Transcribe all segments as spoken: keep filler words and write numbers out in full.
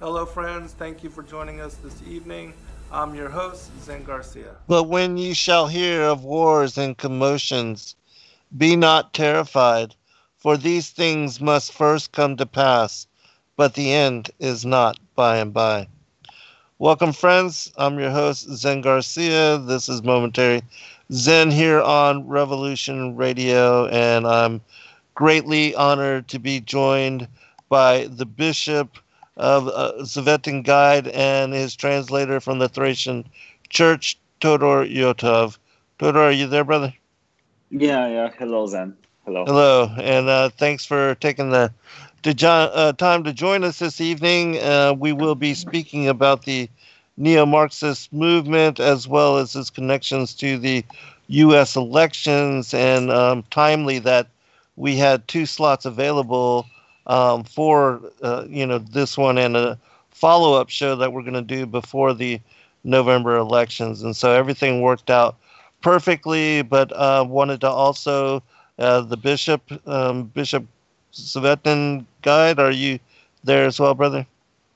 Hello, friends. Thank you for joining us this evening. I'm your host, Zen Garcia. But when ye shall hear of wars and commotions, be not terrified, for these things must first come to pass, but the end is not by and by. Welcome, friends. I'm your host, Zen Garcia. This is Momentary Zen here on Revolution Radio, and I'm greatly honored to be joined by the Bishop of uh, Tsevatan Guide and his translator from the Thracian Church, Todor Yotov. Todor, are you there, brother? Yeah, yeah. Hello, Zen. Hello. Hello, and uh, thanks for taking the to jo- uh, time to join us this evening. Uh, we will be speaking about the neo-Marxist movement as well as its connections to the U S elections, and um, timely that we had two slots available um, for uh, you know this one and a follow-up show that we're going to do before the November elections, and so everything worked out perfectly. But uh, wanted to also uh, the bishop, um, Bishop Tsevatan Guide. Are you there as well, brother?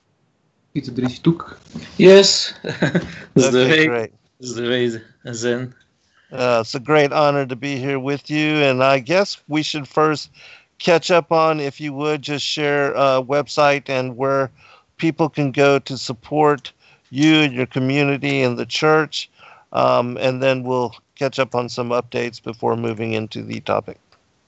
Yes. Okay, great. Здравей, Zen. Uh, it's a great honor to be here with you, and I guess we should first catch up on, if you would, just share a website and where people can go to support you and your community and the church, um, and then we'll catch up on some updates before moving into the topic.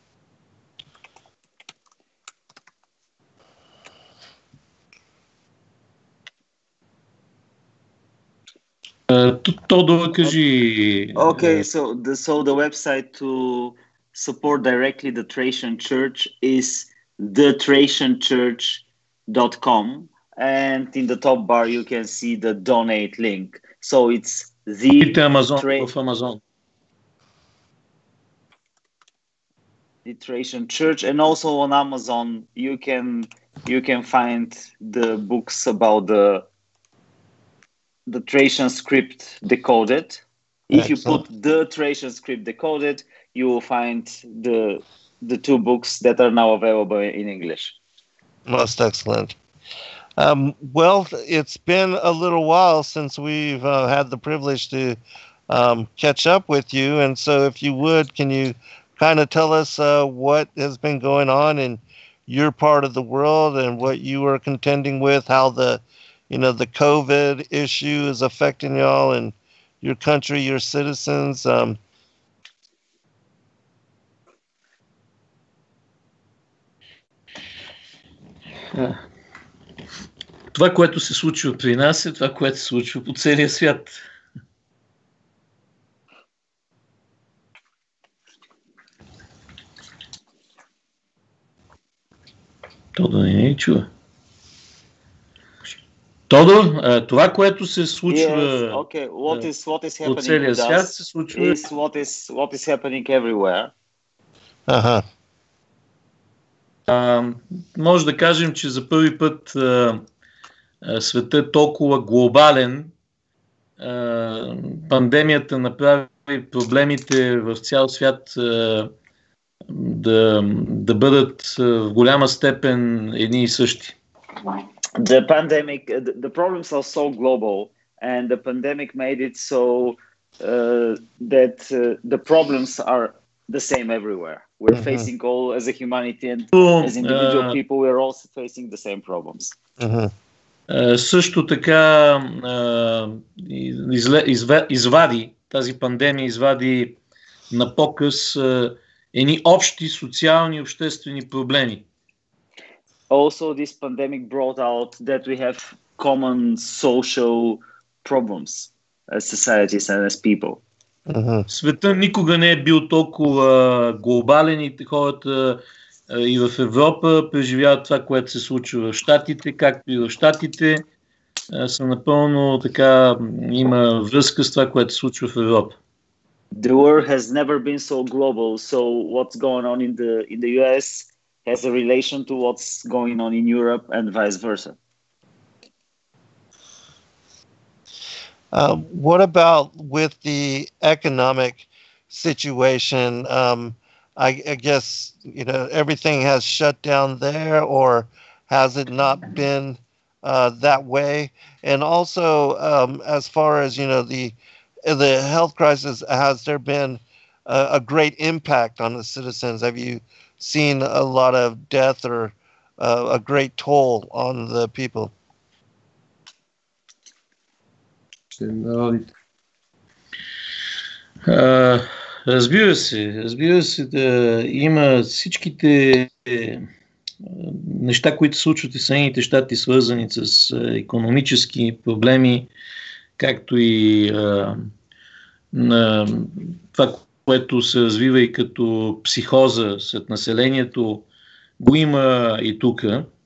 Тодор, кажи. Okay, so the so the website to support directly the Thracian Church is the thracian church dot com, and in the top bar you can see the donate link. So it's the Amazon, Thra- of Amazon. the Thracian Church, and also on Amazon you can you can find the books about the the Thracian script decoded. If you Excellent. put the Thracian script decoded, you will find the the two books that are now available in English. Most excellent. Um, well, it's been a little while since we've uh, had the privilege to um, catch up with you, and so if you would, can you kind of tell us uh, what has been going on in your part of the world and what you are contending with, how the, you know, the COVID issue is affecting y'all and your country, your citizens? Um, Това, което се случва при нас, е това, което се случва по целия свят. Тодор не ни чува. Тодор, това, което се случва Yes, okay. What is what is по happening целия with свят, us се случва is what is what is happening everywhere. uh-huh. А, може да кажем, че за първи път а, а, света е толкова глобален. А, пандемията направи проблемите в цял свят а, да, да бъдат а, в голяма степен едни и същи. The pandemic, the, the problems are so global, and the pandemic made it so uh, that uh, the problems are the same everywhere. We're Mhm. facing all, as a humanity and Но, as individual а, people, we're also facing the same problems. Uh-huh. а, също така а, изле, изве, извади, тази пандемия извади на показ а, едни общи социални и обществени проблеми. Also, this pandemic brought out that we have common social problems as societies and as people. Uh-huh. Света никога не е бил толкова глобален и хората а, и в Европа преживяват това, което се случва в Щатите, както и в Щатите а, са напълно така, има връзка с това, което се случва в Европа. The world has never been so global, so what's going on in the in the U S has a relation to what's going on in Europe and vice versa. Um, what about with the economic situation? Um, I, I guess, you know, everything has shut down there, or has it not been uh, that way? And also, um, as far as you know, the the health crisis, has there been a, a great impact on the citizens? Have you seen a lot of death or uh, a great toll on the people? А, разбира се, разбира се, да има всичките е, неща, които се случват и в Съединените щати, свързани с е, икономически проблеми, както и е, на това, което се развива и като психоза сред населението, го има и тук.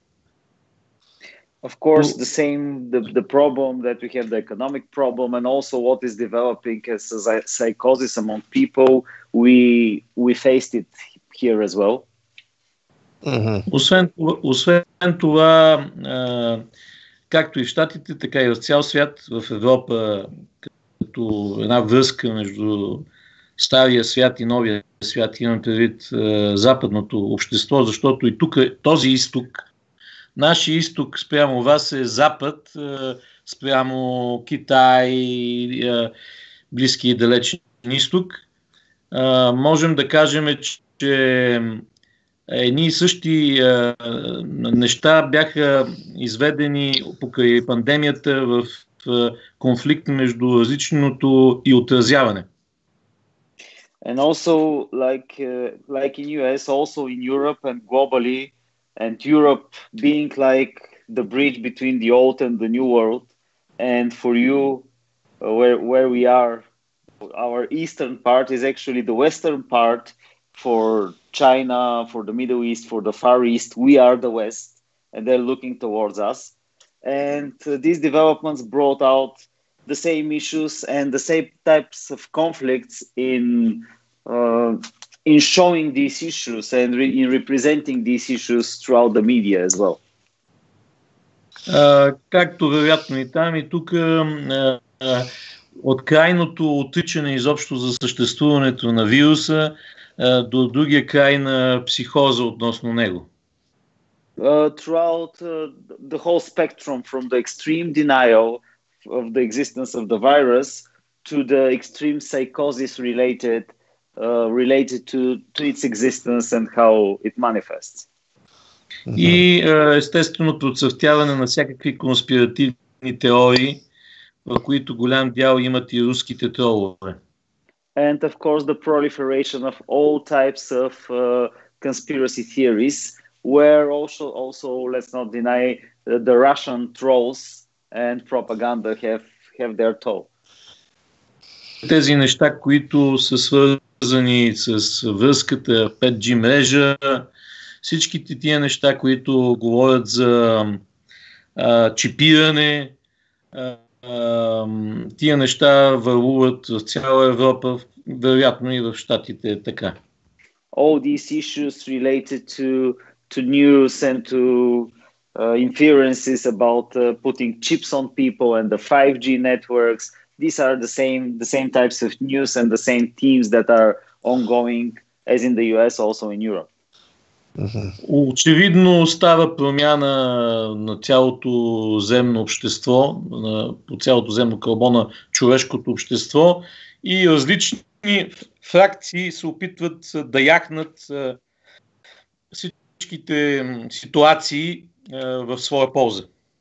Of course, the same, the, the problem that we have, the economic problem, and also what is developing as a psychosis among people, we we faced it here as well. Mm-hmm. Освен, освен това, а, както и в Щатите, така и в цял свят, в Европа, като една връзка между стария свят и новия свят, имам предвид а, западното общество, защото и тук този изток, нашия изток спрямо вас е Запад, спрямо Китай, Близки и Далечен изток. Можем да кажем, че едни и същи неща бяха изведени покрай пандемията в конфликт между различното и отразяване. And also, like uh, like in U S, also in Europe and globally, and Europe being like the bridge between the old and the new world. And for you, uh, where where we are, our eastern part is actually the western part. For China, for the Middle East, for the Far East, we are the West, and they're looking towards us. And uh, these developments brought out the same issues and the same types of conflicts in uh, in showing these issues and re- in representing these issues throughout the media as well. Uh, както вероятно и там, и тук uh, uh, от крайното отричане изобщо за съществуването на вируса uh, до другия край на психоза относно него. Uh, throughout uh, the whole spectrum, from the extreme denial of the existence of the virus to the extreme psychosis related uh, related to, to its existence and how it manifests. И uh, естествено процъфтяване на всякакви конспиративни теории, в които голям дял имат и руските тролове. And of course the proliferation of all types of uh, conspiracy theories, where also, also let's not deny, uh, the Russian trolls and propaganda have, have their toll. Тези неща, които са свързани с връзката пет джи мрежа, всичките тия неща, които говорят за а, чипиране, а, а, тия неща върлуват в цяла Европа, вероятно и в Щатите е така. All these issues related to to news and to uh, inferences about uh, putting chips on people and the five G networks, these are the same the same types of news and the same themes that are ongoing as in the U S, also in Europe. Mm-hmm. Очевидно става промяна на цялото земно общество, на, по цялото земно кълбо на човешкото общество и различни фракции се опитват да яхнат всичките ситуации в своя полза.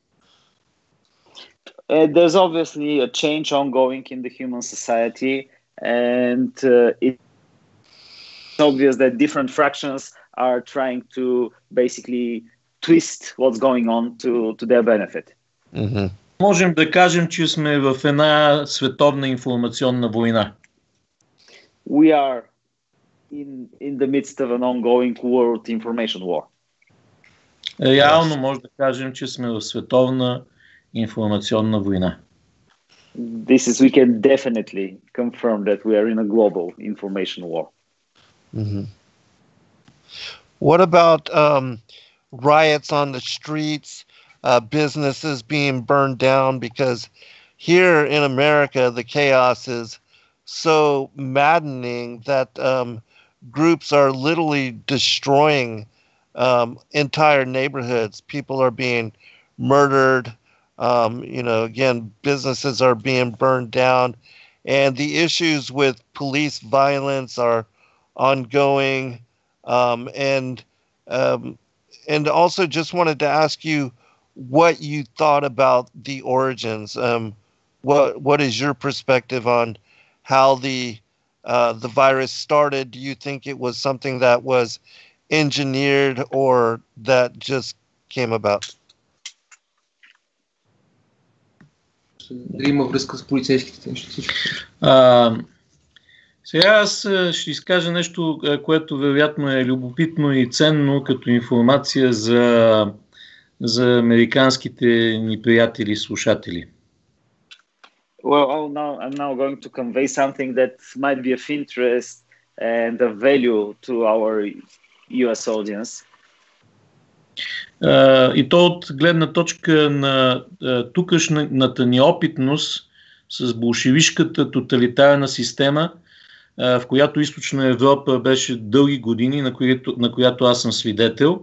Uh, there's obviously a change ongoing in the human society, and uh, it's obvious that different fractions are trying to basically twist what's going on to, to their benefit. Mm-hmm. Можем да кажем, че сме в една световна информационна война. We are in, in the midst of an ongoing world information war. Реално може да кажем, че сме в световна информационна война. This is, we can definitely confirm that we are in a global information war. Mm-hmm. What about um, riots on the streets, uh, businesses being burned down? Because here in America, the chaos is so maddening that um, groups are literally destroying um, entire neighborhoods. People are being murdered. Um, you know, again, businesses are being burned down, and the issues with police violence are ongoing. Um, and um, and also just wanted to ask you what you thought about the origins. Um, what what is your perspective on how the uh, the virus started? Do you think it was something that was engineered or that just came about? Дали има връзка с полицейските неща? А, сега аз ще изкажа нещо, което вероятно е любопитно и ценно като информация за, за американските ни приятели и слушатели. Well, I'll now, I'm now going to convey something that might be of interest and of value to our U S audience. Uh, и то от гледна точка на uh, тукашната ни опитност с болшевишката тоталитарна система, uh, в която Източна Европа беше дълги години, на която, на която аз съм свидетел,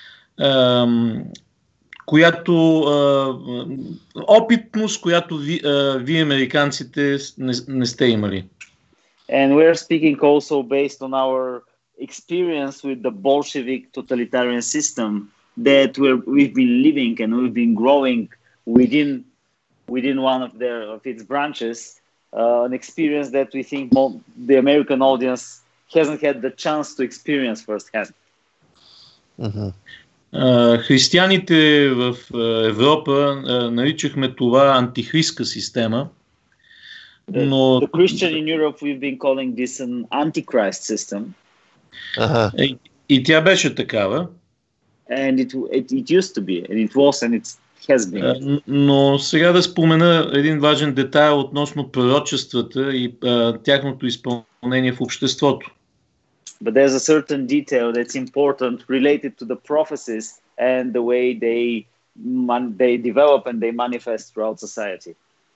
uh, която uh, опитност, която ви, uh, вие американците не, не сте имали. And we're speaking also based on our experience with the Bolshevik totalitarian system that we're, we've been living and we've been growing within within one of their of its branches, uh, an experience that we think mo- the American audience hasn't had the chance to experience firsthand. Mm-hmm. Uh, християните в uh, Европа uh, наричахме това антихристска система. Но... The, the Christian in Europe, we've been calling this an antichrist system. Uh-huh. И, и тя беше такава. And it, it, it used to be, and it was, and it has been. Но сега да спомена един важен детайл относно пророчествата и а, тяхното изпълнение в обществото. But there's a certain detail that's important related to the prophecies and the way they man, they develop and they manifest throughout society.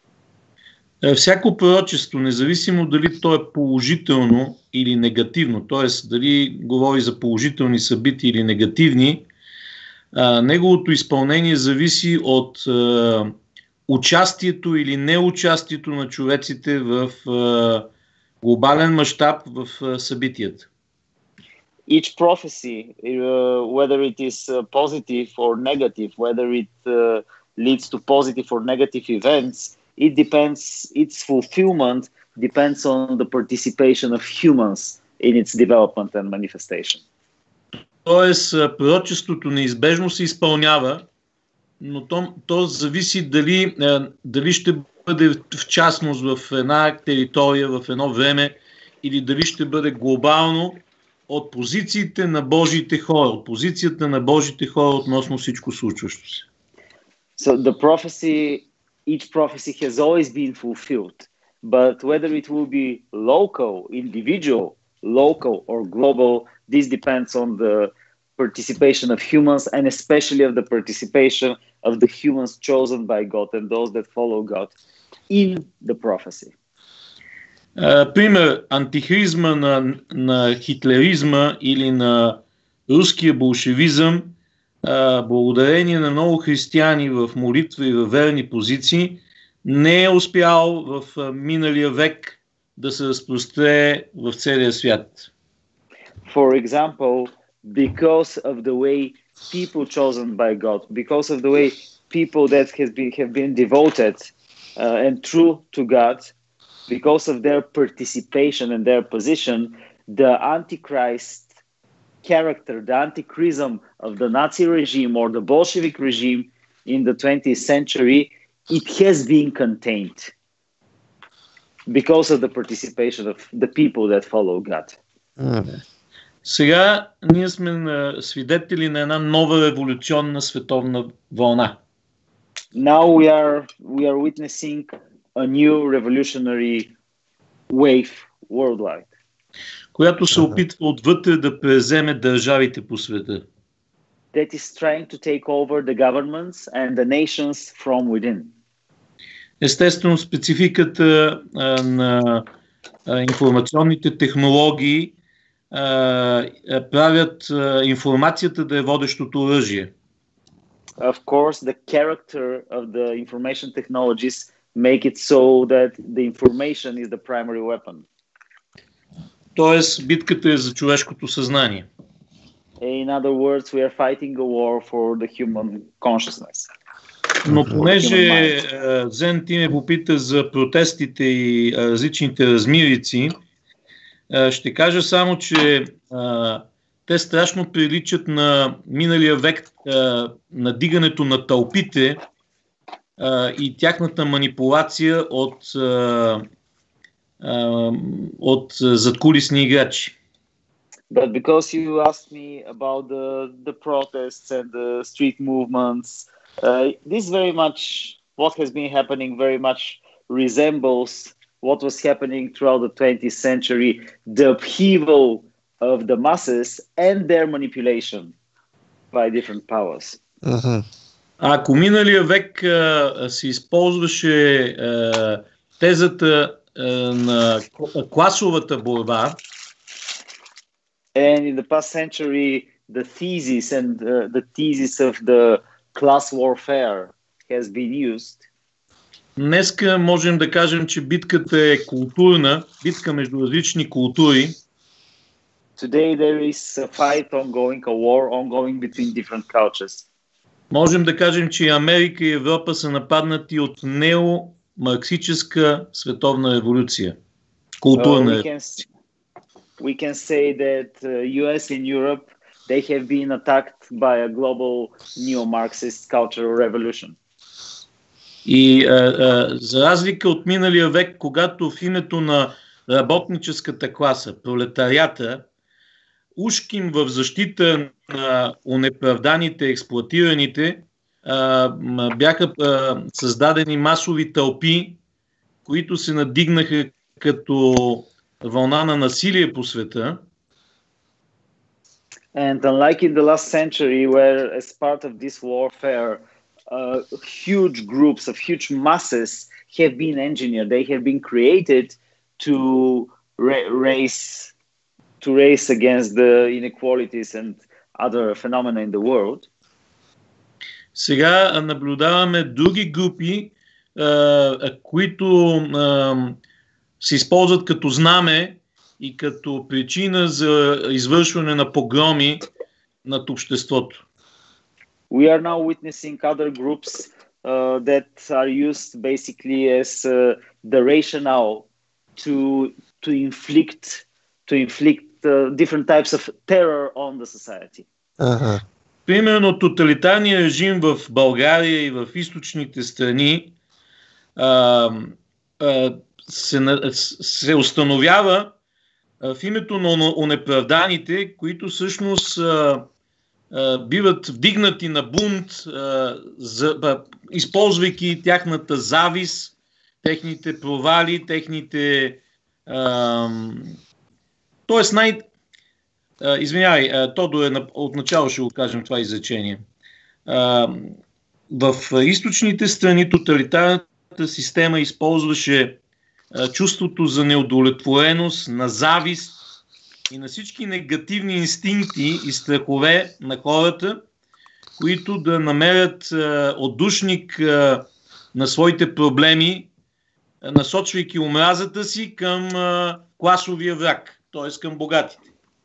Всяко пророчество, независимо дали то е положително или негативно, т.е. дали говори за положителни събития или негативни, а, неговото изпълнение зависи от а, участието или неучастието на човеците в а, глобален мащаб в а, събитията. Each prophecy, uh, whether it is uh, positive or negative, whether it uh, leads to positive or negative events, it depends, its fulfillment depends on the participation of humans in its development and manifestation. Тоест, пророчеството неизбежно се изпълнява, но то, то зависи дали, дали ще бъде в частност в една територия, в едно време, или дали ще бъде глобално от позициите на Божиите хора, от позицията на Божиите хора относно всичко случващо се. So the prophecy, each prophecy has always been fulfilled, but whether it will be local, individual, local or global, this depends on the participation of humans and especially of the participation of the humans chosen by God and those that follow God in the prophecy. Uh, пример, антихризма на, на хитлеризма или на руския болшевизъм, uh, благодарение на много християни в молитва и в верни позиции, не е успял в uh, миналия век да се разпростре в целия свят. For example, because of the way people chosen by God, because of the way people that has been, have been devoted uh, and true to God, because of their participation and their position, the Antichrist character, the antichrism of the Nazi regime or the Bolshevik regime in the twentieth century, it has been contained because of the participation of the people that follow God. Mm. Сега ние сме на свидетели на една нова революционна световна вълна. Now we are we are witnessing a new revolutionary wave worldwide, която се опитва отвътре да преземе държавите по света. that is trying to take over the governments and the nations from within. Естествено, спецификата а, на а, информационните технологии а, а, правят а, информацията да е водещото оръжие. of course, the character of the information technologies make it so that the information is the primary weapon. Тоест, битката е за човешкото съзнание. In other words, we are fighting a war for the human consciousness. Но понеже Зен ти ме попита за протестите и различните размирици, ще кажа само, че а, те страшно приличат на миналия век, а, на дигането на тълпите а, и тяхната манипулация от, а, а, от задкулисни играчи. But because you asked me about the, the protests and the street movements, uh, this very much, what has been happening very much resembles what was happening throughout the twentieth century, the upheaval of the masses and their manipulation by different powers. Uh-huh. Ако миналия век а, се използваше а, тезата а, на класовата борба, and in the past century, the thesis and uh, the thesis of the class warfare has been used. Днеска можем да кажем, че битката е културна, битка между различни култури. Today there is a fight ongoing, a war ongoing between different cultures. Можем да кажем, че Америка и Европа са нападнати от неомарксическа световна революция. Културна. Uh, we, can, we can say that uh, U S and Europe, they have been attacked by a global neo-Marxist cultural revolution. И а, а, за разлика от миналия век, когато в името на работническата класа, пролетарията, ушким в защита на онеправданите, експлоатираните, а, бяха а, създадени масови тълпи, които се надигнаха като вълна на насилие по света. And unlike in the last century, where as part of this warfare, uh, huge groups of huge masses have been engineered, they have been created to ra- race to race against the inequalities and other phenomena in the world. Сега наблюдаваме други групи, а, които а, се използват като знаме и като причина за извършване на погроми над обществото. We are now witnessing other groups uh, that are used basically as uh, the rationale to to inflict to inflict uh, different types of terror on the society. Uh-huh. Примерно тоталитарния режим в България и в източните страни а, а, се, се установява а, в името на онеправданите, които всъщност а, а, биват вдигнати на бунт, а, за, а, използвайки тяхната завист, техните провали, техните... А, тоест най... А, извинявай, а, Тодо е отначало ще го кажем това изречение. А, в източните страни тоталитарната система използваше а, чувството за неудовлетвореност, на завист и на всички негативни инстинкти и страхове на хората, които да намерят а, отдушник а, на своите проблеми, а, насочвайки омразата си към а, класовия враг, т.е. към богатите.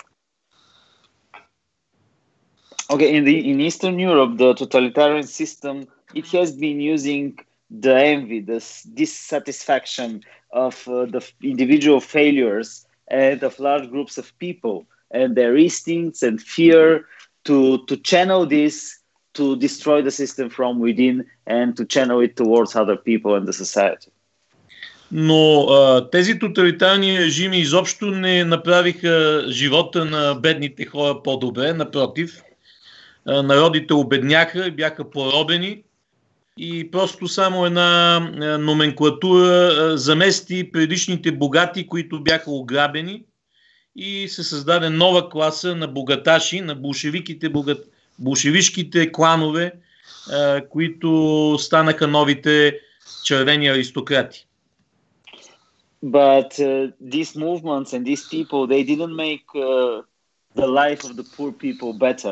Okay, in the in Eastern Europe, the totalitarian system, it has been using the envy, the dissatisfaction of uh, the individual failures and of large groups of people and their instincts and fear to to channel this to destroy the system from within and to channel it towards other people and the society. Но а, тези тоталитарни режими изобщо не направиха живота на бедните хора по-добре, напротив. Народите обедняха, бяха поробени и просто само една номенклатура замести предишните богати, които бяха ограбени, и се създаде нова класа на богаташи, на болшевиките, богат... болшевишките кланове, които станаха новите червени аристократи. But uh, these movements and these people, they didn't make uh, the life of the poor people better.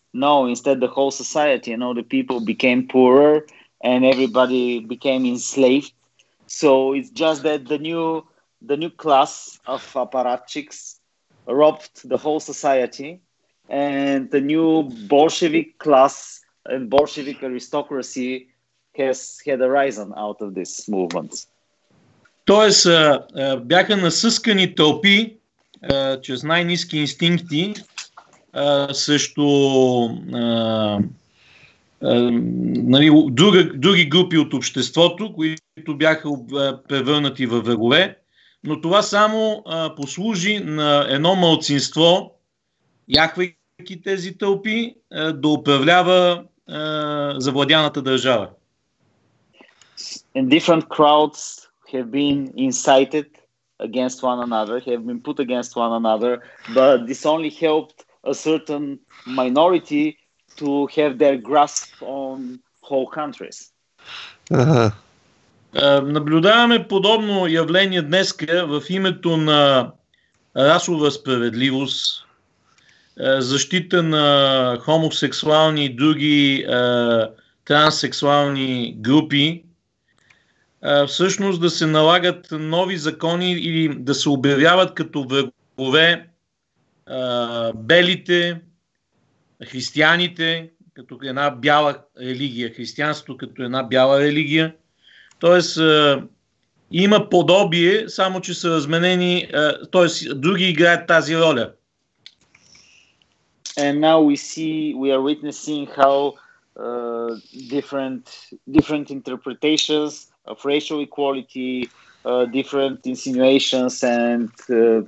No, instead the whole society, you know, the people became poorer and everybody became enslaved. So it's just that the new the new class of apparatchiks robbed the whole society, and the new Bolshevik class and Bolshevik aristocracy has had arisen out of this movement. Тоест, а, а, бяха насъскани тълпи а, чрез най-ниски инстинкти а, срещу а, а, нали, друга, други групи от обществото, които бяха а, превърнати във врагове, но това само а, послужи на едно малцинство, яхвайки тези тълпи, а, да управлява а, завладяната държава. And different crowds have been incited against one another, have been put against one another, but this only helped a certain minority to have their grasp on whole countries. Uh-huh. Наблюдаваме подобно явление днеска в името на расова справедливост, защита на хомосексуални и други транссексуални групи, всъщност да се налагат нови закони или да се обявяват като врагове белите, християните, като една бяла религия, християнството като една бяла религия. Тоест има подобие, само че са разменени, т.е. други играят тази роля. And now we see, we are witnessing how uh, different different interpretations of racial equality, uh, different insinuations, and uh,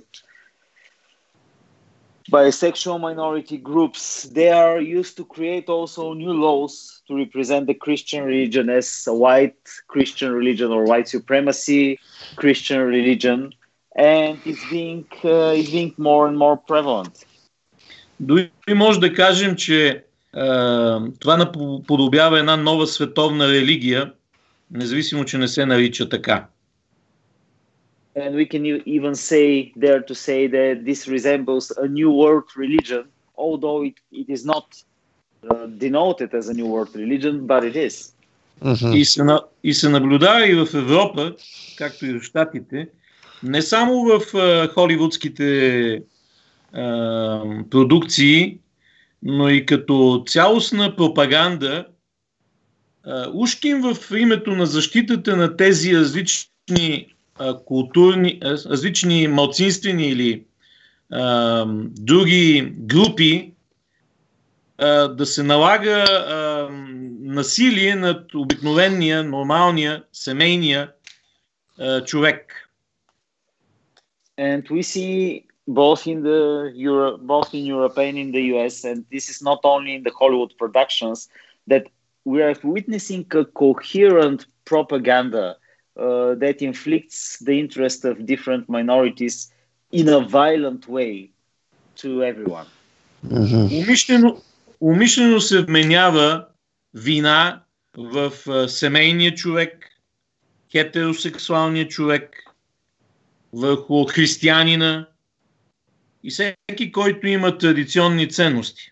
bisexual minority groups, they are used to create also new laws to represent the Christian religion as a white Christian religion or white supremacy Christian religion, and it's being uh, it's being more and more prevalent. Дори може да кажем, че е, това наподобява една нова световна религия, независимо, че не се нарича така. And we can even say, dare to say that this resembles a new world religion, although it, it is not uh, denoted as a new world religion, but it is. Mm-hmm. И, се, и се наблюдава и в Европа, както и в Щатите, не само в uh, холивудските uh, продукции, но и като цялостна пропаганда, uh, ушким в името на защитата на тези различни културни, различни малцинствени или а, други групи, а, да се налага а, насилие над обикновения, нормалния, семейния а, човек. And we see both in the Euro, both in Europe and in the U S, and this is not only in the Hollywood productions, that we are witnessing a coherent propaganda Uh, that inflicts the interest of different minorities in a violent way to everyone. Mm-hmm. Умишлено, умишлено се вменява вина в uh, семейния човек, хетеросексуалния човек, върху християнина и всеки, който има традиционни ценности.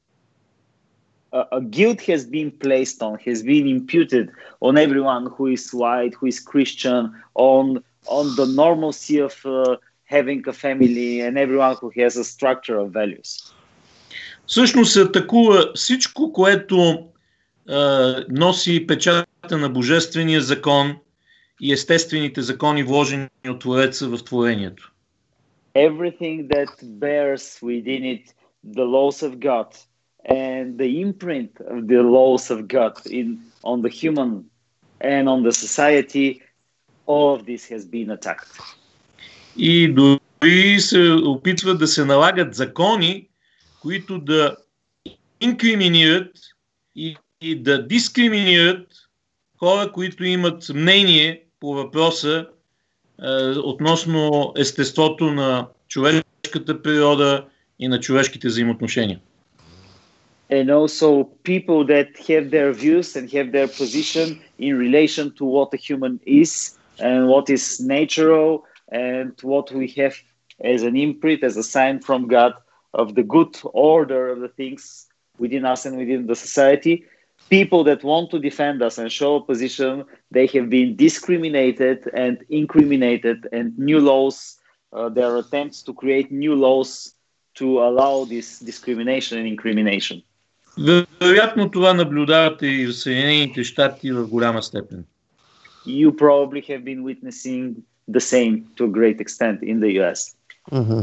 A guilt has been placed on, has been imputed on everyone who is white, who is Christian, on on the normalcy of uh, having a family, and everyone who has a structure of values. Всъщност се атакува всичко, което е, носи печата на божествения закон и естествените закони, вложени от Твореца в творението. Everything that bears within it the laws of God and the imprint of the laws of God in on the human and on the society, all of this has been attacked. И дори се опитват да се налагат закони, които да инкриминират и, и да дискриминират хора, които имат мнение по въпроса е, относно естеството на човешката природа и на човешките взаимоотношения. And also people that have their views and have their position in relation to what a human is and what is natural and what we have as an imprint, as a sign from God of the good order of the things within us and within the society. People that want to defend us and show a position, they have been discriminated and incriminated, and new laws, uh, there are attempts to create new laws to allow this discrimination and incrimination. Вероятно това наблюдавате и в Съединените щати в голяма степен. You probably have been witnessing the same to a great extent in the U S. Mm-hmm.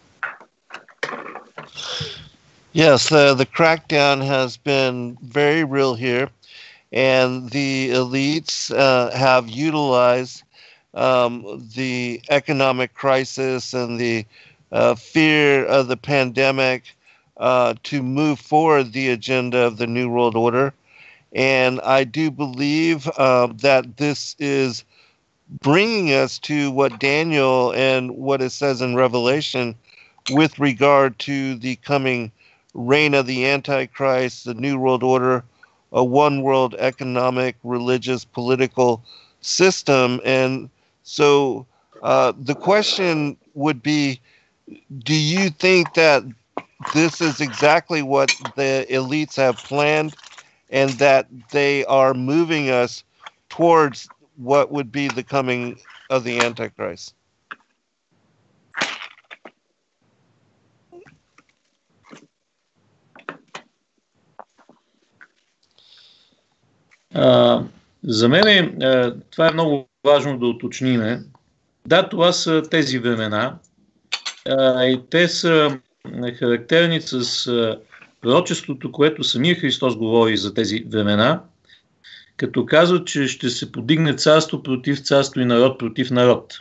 Yes, uh, the crackdown has been very real here, and the elites uh, have utilized um, the economic crisis and the uh, fear of the pandemic uh, to move forward the agenda of the New World Order. And I do believe uh, that this is bringing us to what Daniel and what it says in Revelation with regard to the coming reign of the Antichrist, the New World Order, a one world economic, religious, political system. And so uh, the question would be, do you think that this is exactly what the elites have planned, and that they are moving us towards what would be the coming of the Antichrist? А, за мен а, това е много важно да уточниме. Да, това са тези времена а, и те са характерни с а, пророчеството, което самия Христос говори за тези времена, като казва, че ще се подигне царство против царство и народ против народ.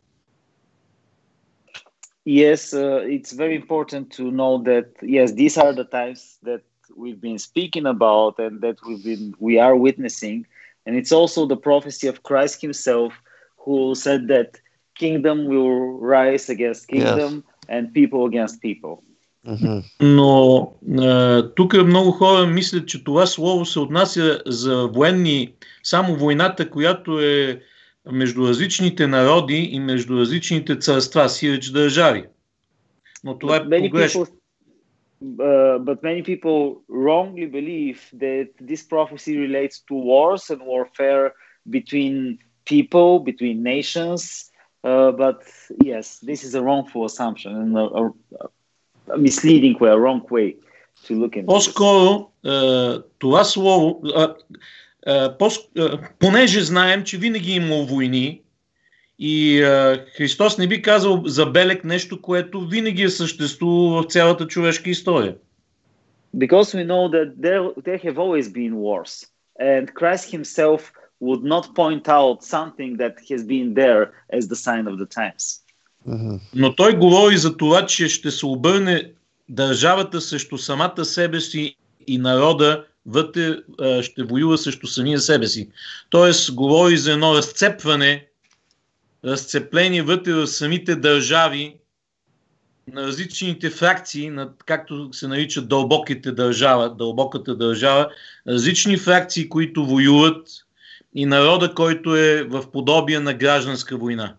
Yes, uh, it's very important to know that, yes, these are the times that we've been speaking about and that we've been, we are witnessing. And it's also the prophecy of Christ himself, who said that kingdom will rise against kingdom, yes, and people against people. Mm-hmm. Но а, тук много хора мислят, че това слово се отнася за военни, само войната, която е между различните народи и между различните царства, сиреч държави. Но това But е погрешно. Uh, but many people wrongly believe that this prophecy relates to wars and warfare between people, between nations. Uh, but yes, this is a wrongful assumption and a, a, a misleading way, a wrong way to look into. По-скоро uh, това слово, uh, uh, по, uh, понеже знаем, че винаги е имало войни, и uh, Христос не би казал за белег нещо, което винаги е съществувало в цялата човешка история. Because we know that there, there have always been wars, and Christ himself would not point out something that has been there as the sign of the times. Mm-hmm. Но той говори за това, че ще се обърне държавата срещу самата себе си и народа вътре uh, ще воюва срещу самия себе си. Тоест говори за едно разцепване, разцепление вътре в самите държави на различните фракции, на, както се наричат дълбоките държава, дълбоката държава, различни фракции, които воюват, и народа, който е в подобие на гражданска война.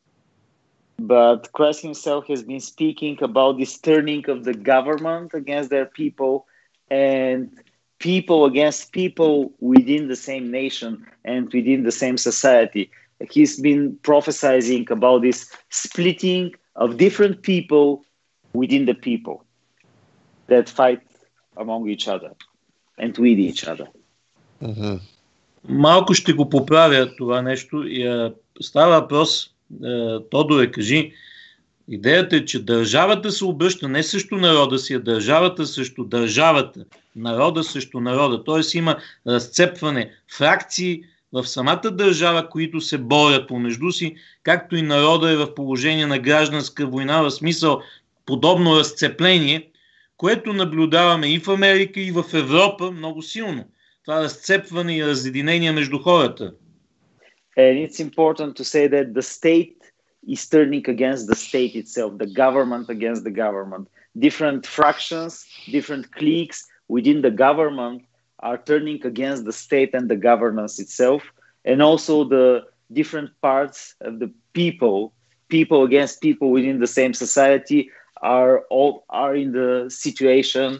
But Christ himself has been speaking about this turning of the government against their people and people against people within the same nation and within the same society. He's been prophesying about this splitting of different people within the people that fight among each other and with each other. Mm-hmm. Малко ще го поправя това нещо. И, а, става въпрос, а, Тодоре, кажи, идеята е, че държавата се обръща не срещу народа си, а държавата срещу държавата, народа срещу народа. Тоест има разцепване, фракции в самата държава, които се борят помежду си, както и народа е в положение на гражданска война, в смисъл подобно разцепление, което наблюдаваме и в Америка, и в Европа много силно. Това разцепване и разединение между хората. And it's important to say that the state is turning against the state itself, the government against the government. Different fractions, different cliques within the government are turning against the state and the governance itself, and also the different parts of the people, people against people within the same society, are all are in the situation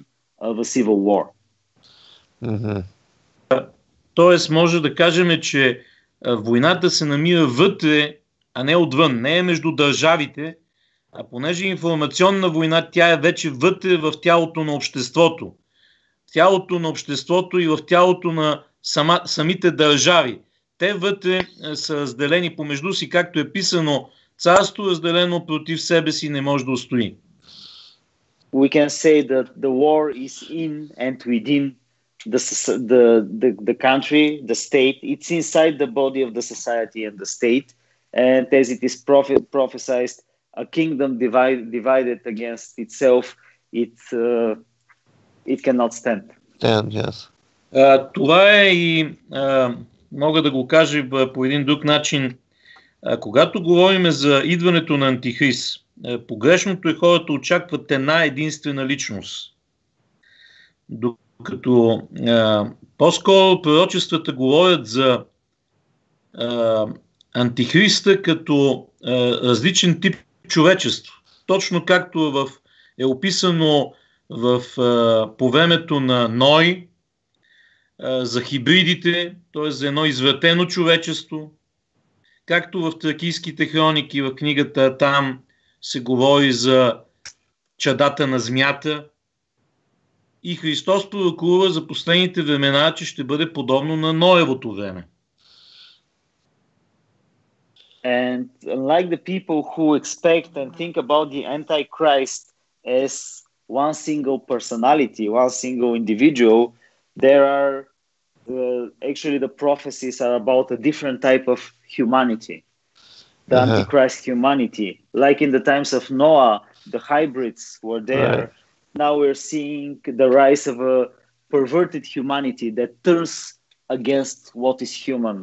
of a civil war. Mm-hmm. Тоест, може да кажем, че войната се намира вътре, а не отвън. Не е между държавите, а понеже информационна война, тя е вече вътре в тялото на обществото. В тялото на обществото и в тялото на сама, самите държави. Те вътре са разделени помежду си, както е писано, царство разделено против себе си не може да устои. We can say that the war is in and within the, the, the, the country, the state. It's inside the body of the society and the state. And as it is prophet, prophesied, a kingdom divide, divided against itself, it, uh, it cannot stand. Stand, yes. Uh, това е и uh, мога да го кажа по един друг начин. Uh, когато говорим за идването на Антихрист, uh, погрешното е хората очакват една единствена личност. Докато uh, по-скоро пророчествата говорят за uh, Антихриста като uh, различен тип човечество. Точно както в, е описано в, uh, по времето на Ной, за хибридите, т.е. за едно извратено човечество, както в тракийските хроники, в книгата там се говори за чадата на змията и Христос пророкува за последните времена, че ще бъде подобно на Ноевото време. And unlike the people who expect and think about the Antichrist as one single personality, one single individual, there are uh, actually the prophecies are about a different type of humanity, the uh-huh. Antichrist humanity. Like in the times of Noah, the hybrids were there. Right. Now we're seeing the rise of a perverted humanity that turns against what is human.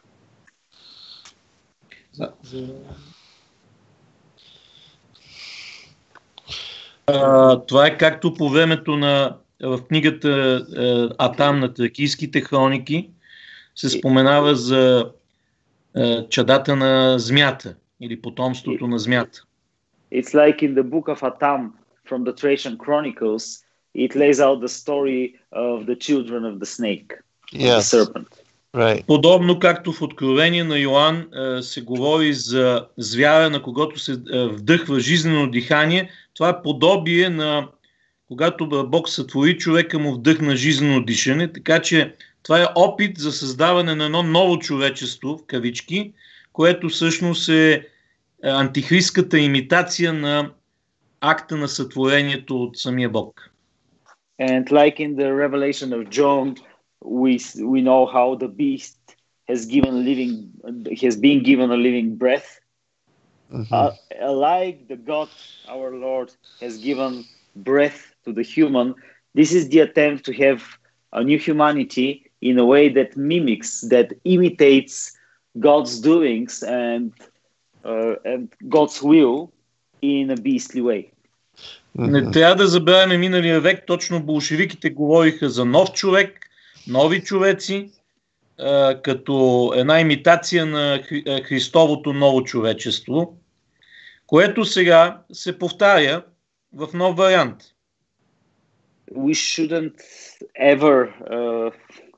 Uh, това е както по времето на в книгата е, Атам на тракийските хроники се споменава за е, чадата на змията или потомството на змията. It's like in the book of Atam from the Thracian Chronicles, it lays out the story of the children of the snake, yes. the serpent. Right. Подобно както в Откровение на Йоан е, се говори за звяра, на когото се е, вдъхва жизнено дихание, това е подобие на когато Бог сътвори човека, му вдъхна жизнено дишане, така че това е опит за създаване на едно ново човечество, в кавички, което всъщност е антихристската имитация на акта на сътворението от самия Бог. And like in the revelation of John, we we know how the beast has given living has been given a living breath. Mm-hmm. Uh, like the God, our Lord, has given breath to the human. This is the attempt to have a new humanity in a way that mimics, that imitates God's doings and uh, and God's will in a beastly way. Не трябва да забравяме миналия век, точно болшевиките говориха за нов човек, нови човеци, а, като една имитация на Хри- Христовото ново човечество, което сега се повтаря в нов вариант. We shouldn't ever uh,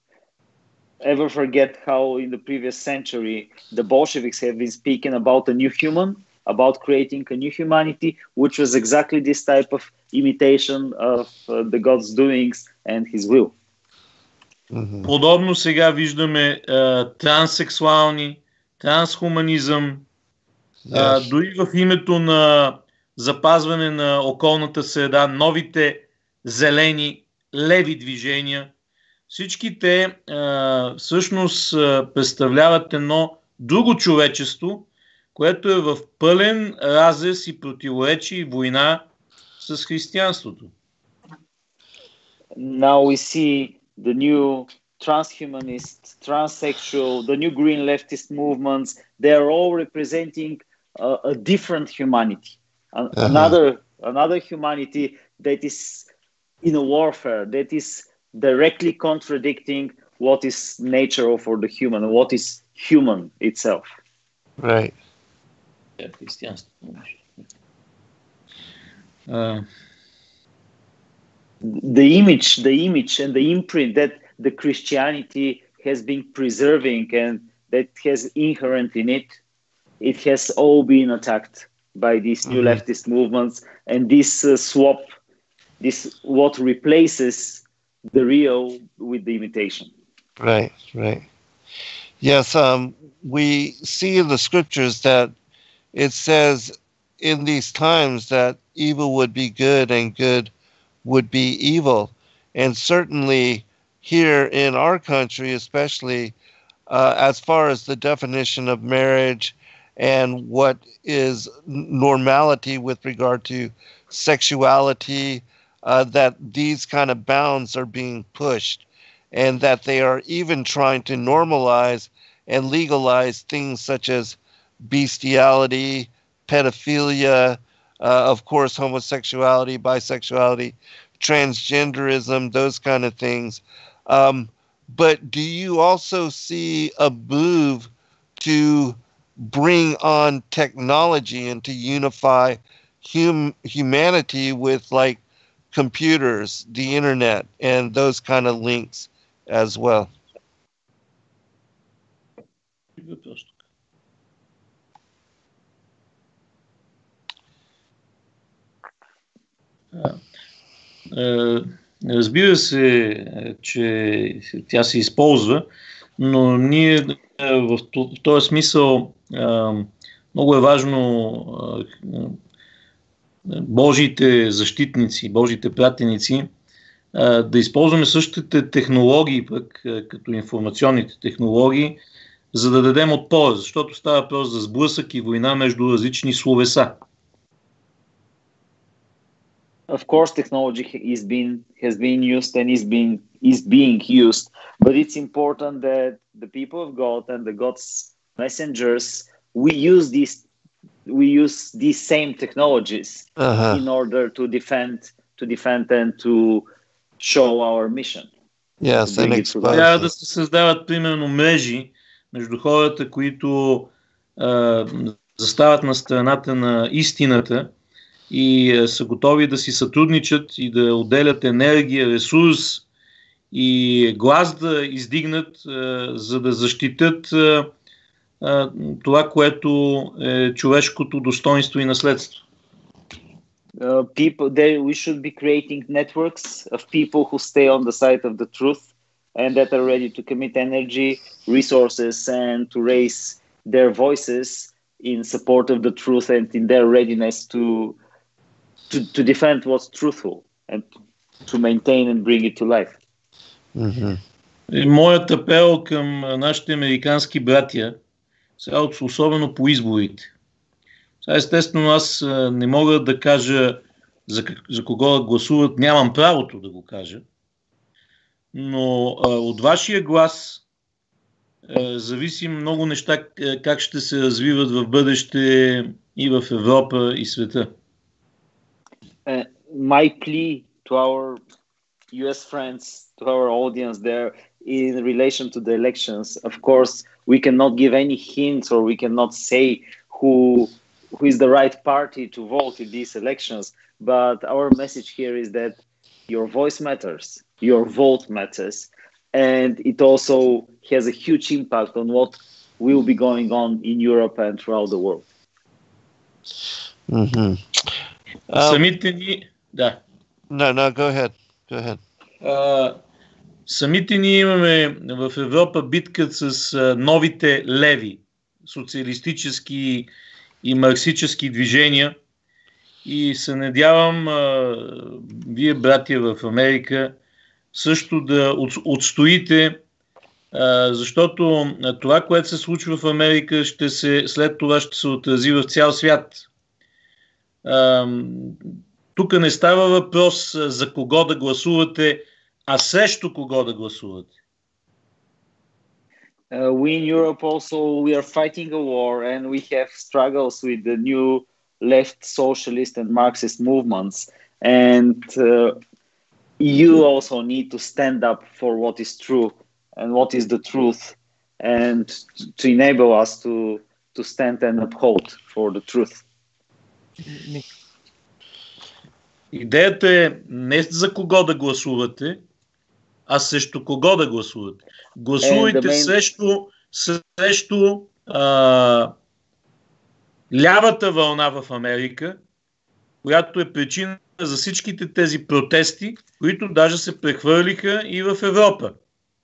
ever forget how in the previous century the Bolsheviks have been speaking about a new human, about creating a new humanity, which was exactly this type of imitation of uh, the God's doings and His will. Mm-hmm. Подобно сега виждаме uh, транссексуални, трансхуманизъм, yes. uh, дори в името на запазване на околната среда, новите зелени, леви движения. Всички те а, всъщност а, представляват едно друго човечество, което е в пълен разрез и противоречие и война с християнството. Now we see the new transhumanist, transsexual, the new green leftist movements. They are all representing a, a different humanity, a, uh-huh. another another humanity that is in a warfare, that is directly contradicting what is nature for the human, what is human itself. Right. Uh, the image, the image and the imprint that the Christianity has been preserving and that has inherent in it, it has all been attacked by these new Mhm. leftist movements, and this uh, swap, this what replaces the real with the imitation. Right, right. Yes, um, we see in the scriptures that it says in these times that evil would be good and good would be evil. And certainly here in our country, especially uh, as far as the definition of marriage and what is normality with regard to sexuality, uh, that these kind of bounds are being pushed, and that they are even trying to normalize and legalize things such as bestiality, pedophilia, uh, of course, homosexuality, bisexuality, transgenderism, those kind of things. Um, but do you also see a move to bring on technology and to unify hum- humanity with like computers, the internet, and those kind of links as well? Е, Разбира се, че тя се използва, но ние е, в т- в този смисъл е, много е важно е, Божиите защитници, Божиите пратеници е, да използваме същите технологии, пък е, като информационните технологии, за да дадем отпор, защото става въпрос за сблъсък и война между различни словеса. Of course, technology is being has been used and is being is being used, but it's important that the people of God and the God's messengers we use these we use these same technologies Uh-huh. in order to defend to defend and to show our mission. Yes, To bring and it to life. expose Трябва да it. се създават примерно мрежи между хората, които а, застават на страната на истината и а, са готови да си сътрудничат и да отделят енергия, ресурс и глас да издигнат, а, за да защитят а, а, това, което е човешкото достоинство и наследство. Uh, people there we should be creating networks of people who stay on the side of the truth and that are ready to commit energy, resources, and to raise their voices in support of the truth and in their readiness to to, to defend what's truthful and to maintain and bring it to life. Mhm. И моят апел към нашите американски братя, сега особено по изборите. Сега естествено аз а, не мога да кажа за, за кого да гласуват, нямам правото да го кажа, но а, от вашия глас а, зависи много неща как ще се развиват в бъдеще и в Европа и света. Uh, my plea to our U S friends, to our audience there in relation to the elections, of course, we cannot give any hints or we cannot say who who is the right party to vote in these elections. But our message here is that your voice matters, your vote matters, and it also has a huge impact on what will be going on in Europe and throughout the world. Mhm. Um, Самите ни, да, no, no, go ahead. Go ahead. а, самите ние имаме в Европа битка с а, новите леви, социалистически и марксически движения и се надявам а, вие, братия в Америка, също да от, отстоите, а, защото това, което се случва в Америка, ще се, след това ще се отрази в цял свят. А, тук не става въпрос за кого да гласувате, а срещу кого да гласувате. Uh, we in Europe also we are fighting a war and we have struggles with the new left socialist and Marxist movements, and uh, you also need to stand up for what is true and what is the truth, and to enable us to to stand and uphold for the truth. Идеята е не за кого да гласувате, а срещу кого да гласувате. Гласувайте main... срещу, срещу а, лявата вълна в Америка, която е причина за всичките тези протести, които даже се прехвърлиха и в Европа.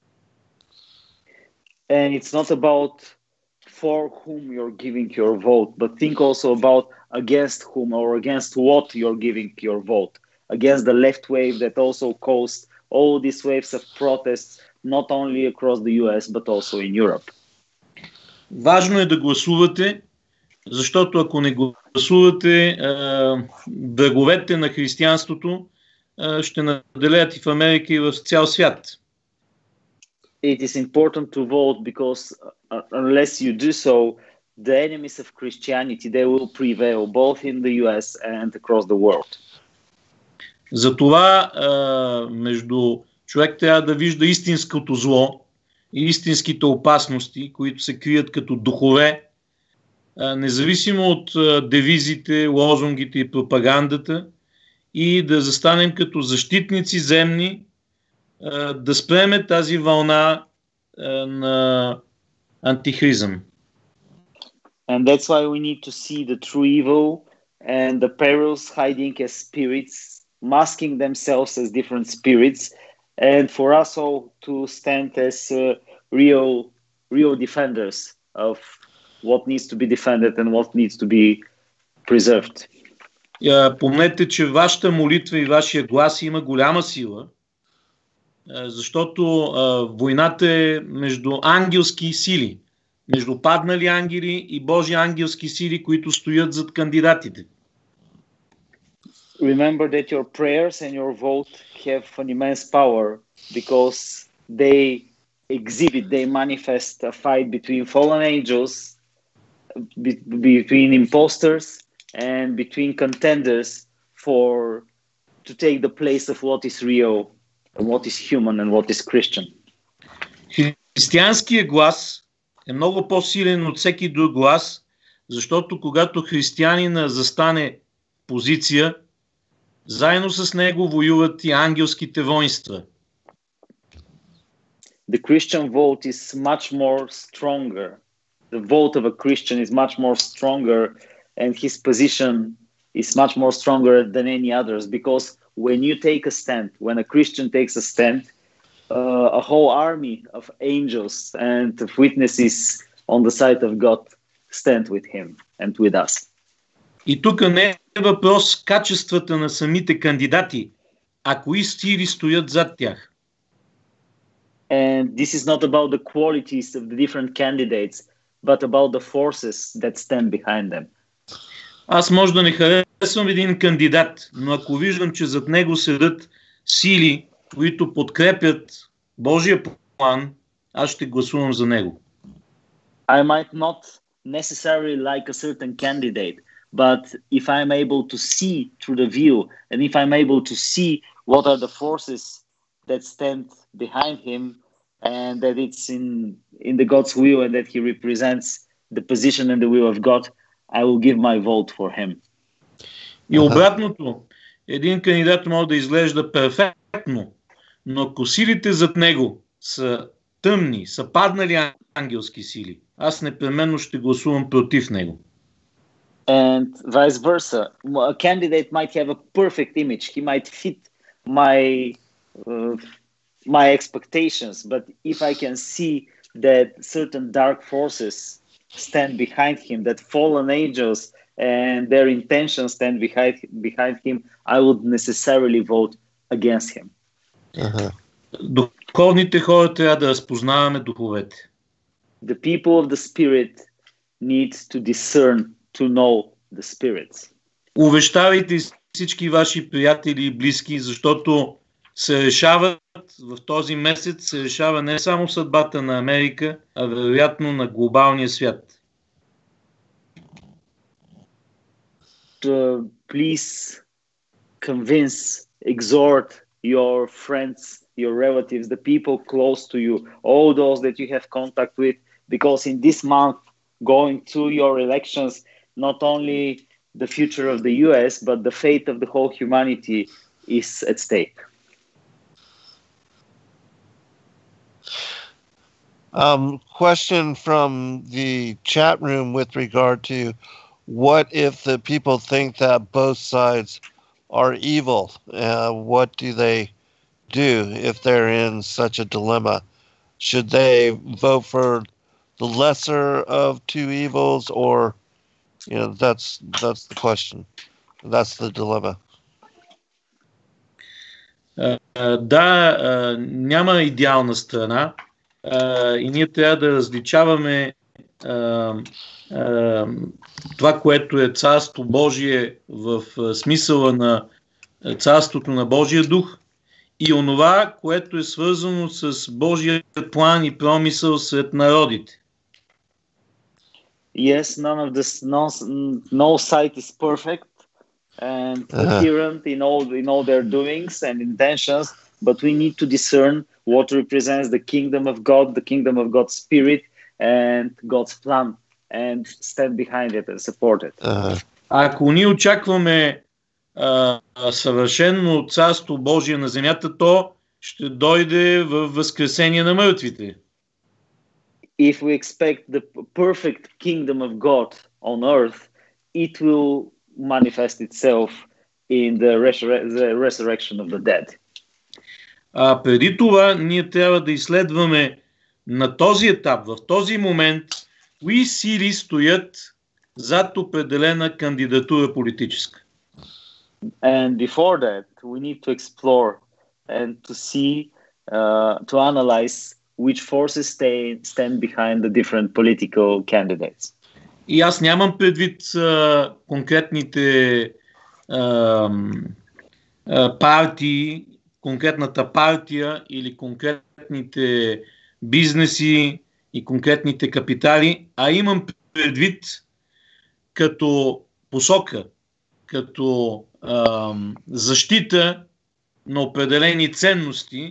And it's not about for whom you're giving your vote, but think also about against whom or against what you're giving your vote. Against the left wave that also caused all these waves of protests, not only across the U S, but also in Europe. Важно е да гласувате, защото ако не гласувате, враговете на християнството ще наделеят и в Америка, и в цял свят. It is important to vote because uh, unless you do so, the enemies of Christianity, they will prevail both in the U S and across the world. Затова между човек трябва да вижда истинското зло и истинските опасности, които се крият като духове, независимо от девизите, лозунгите и пропагандата, и да застанем като защитници земни, да спреме тази вълна на антихризъм. And that's why we need to see the true evil and the perils hiding as spirits, masking themselves as different spirits, and for us all to stand as uh, real, real defenders of what needs to be defended and what needs to be preserved. Yeah, помнете, че вашата молитва и вашия глас има голяма сила, защото uh, войната е между ангелски сили, между паднали ангели и Божи ангелски сили, които стоят зад кандидатите. Remember that your prayers and your vote have an immense power because they exhibit, they manifest a fight between fallen angels, be- between imposters, and between contenders for to take the place of what is real, and what is human, and what is Christian. Християнският глас е много по-силен от всеки друг глас, защото когато християнина застане в позиция, заедно с него воюват и ангелските воинства. The Christian vote is much more stronger. The vote of a Christian is much more stronger, and his position is much more stronger than any others, because when you take a stand, when a Christian takes a stand, uh, a whole army of angels and of witnesses on the side of God stand with him and with us. И тук не е въпрос качествата на самите кандидати, а кои сили стоят зад тях. And this is not about the qualities of the different candidates, but about the forces that stand behind them. Аз може да не харесвам един кандидат, но ако виждам, че зад него седат сили, които подкрепят Божия план, аз ще гласувам за него. I might not necessarily like a certain candidate, but if I'm able to see through the view, and if I'm able to see what are the forces that stand behind him, and that it's in, in the God's will and that he represents the position and the will of God, I will give my vote for him. И обратното, един кандидат може да изглежда перфектно, но ако силите зад него са тъмни, са паднали ангелски сили, аз непременно ще гласувам против него. And vice versa. A candidate might have a perfect image. He might fit my uh, my expectations. But if I can see that certain dark forces stand behind him, that fallen angels and their intentions stand behind behind him, I would necessarily vote against him. Uh-huh. Духовните хора трябва да разпознаваме духовете. The people of the spirit need to discern, to know the spirits. Увещавайте всички ваши приятели и близки, защото се решават в този месец, се решава не само съдбата на Америка, а вероятно на глобалния свят. To please convince, exhort your friends, your relatives, the people close to you, all those that you have contact with, because in this month, going to your elections, not only the future of the U S, but the fate of the whole humanity is at stake. Um, question from the chat room with regard to what if the people think that both sides are evil? Uh, what do they do if they're in such a dilemma? Should they vote for the lesser of two evils, or, you know, that's that's the question. That's the dilemma. Uh, да, uh, няма идеална страна uh, и ние трябва да различаваме uh, uh, това, което е Царство Божие в uh, смисъла на Царството на Божия дух и онова, което е свързано с Божия план и промисъл сред народите. Yes, none of this, no, no site is perfect and coherent in all in all their doings and intentions, but we need to discern what represents the kingdom of God, the kingdom of God's spirit and God's plan, and stand behind it and support it. Uh-huh. Ако ние очакваме а, съвършено Царство Божие на земята, то ще дойде във възкресение на мъртвите. If we expect the perfect kingdom of God on earth, it will manifest itself in the, resur- the resurrection of the dead. А преди това ние трябва да изследваме на този етап, в този момент, кои сили стоят зад определена кандидатура политическа. And before that, we need to explore and to see, uh, to analyze which forces stay, stand behind the different political candidates. И аз нямам предвид а, конкретните а, а, партии, конкретната партия или конкретните бизнеси и конкретните капитали, а имам предвид като посока, като а, защита на определени ценности,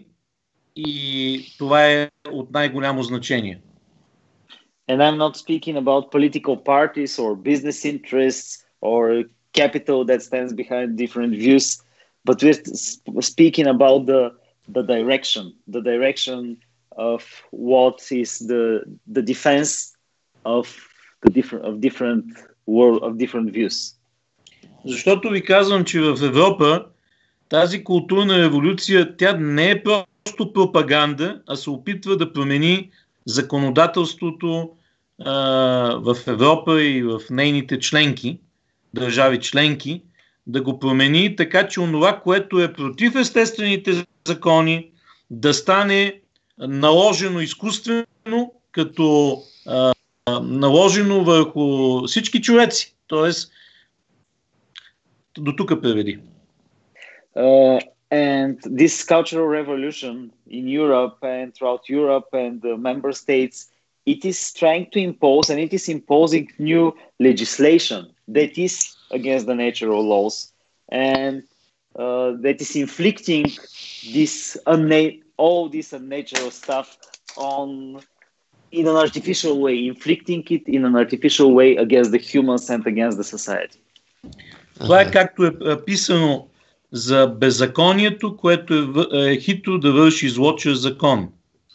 и това е от най-голямо значение. And I'm not speaking about political parties or business interests or capital that stands behind different views, but we're speaking about the the direction, the direction of what is the the defense of the different of different world of different views. Защото ви казвам, че в Европа тази културна революция, тя не е просто пропаганда, а се опитва да промени законодателството а, в Европа и в нейните членки, държави членки, да го промени така, че онова, което е против естествените закони, да стане наложено изкуствено, като а, наложено върху всички човеци. Тоест, до тук преведи. Uh, and this cultural revolution in Europe and throughout Europe and the member states, it is trying to impose and it is imposing new legislation that is against the natural laws and uh, that is inflicting this unna- all this unnatural stuff on in an artificial way, inflicting it in an artificial way against the humans and against the society. Това е както е писано за беззаконието, което е, е хитро да върши зло чрез закон.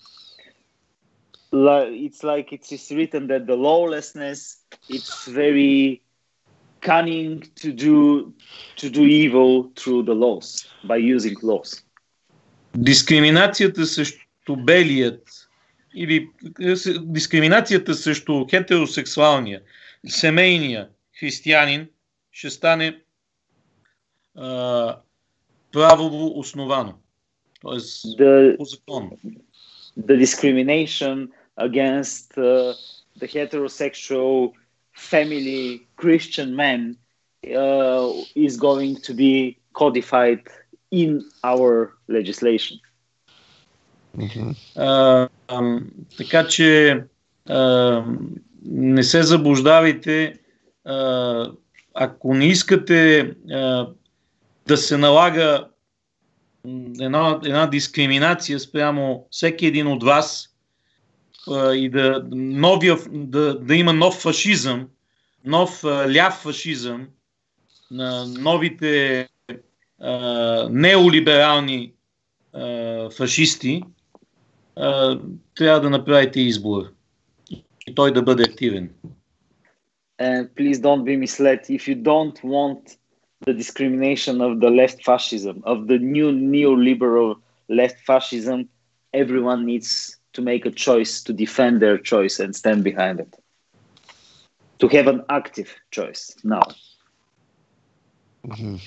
It's like it is written that the lawlessness, it's very cunning to do to do evil through the laws, by using laws. Дискриминацията срещу белият или дискриминацията срещу хетеросексуалния, семейния християнин ще стане Uh, правово основано, т.е. по закон. The discrimination against uh, the heterosexual family Christian man uh, is going to be codified in our legislation. Mm-hmm. Uh, um, така че uh, не се заблуждавайте, uh, ако не искате uh, да се налага една, една дискриминация спрямо всеки един от вас а, и да, новия, да, да има нов фашизъм, нов а, ляв фашизъм на новите а, неолиберални а, фашисти, а, трябва да направите избор и той да бъде активен. And please don't be misled. If you don't want the discrimination of the left fascism, of the new neoliberal left fascism, everyone needs to make a choice to defend their choice and stand behind it. To have an active choice now. Mm-hmm.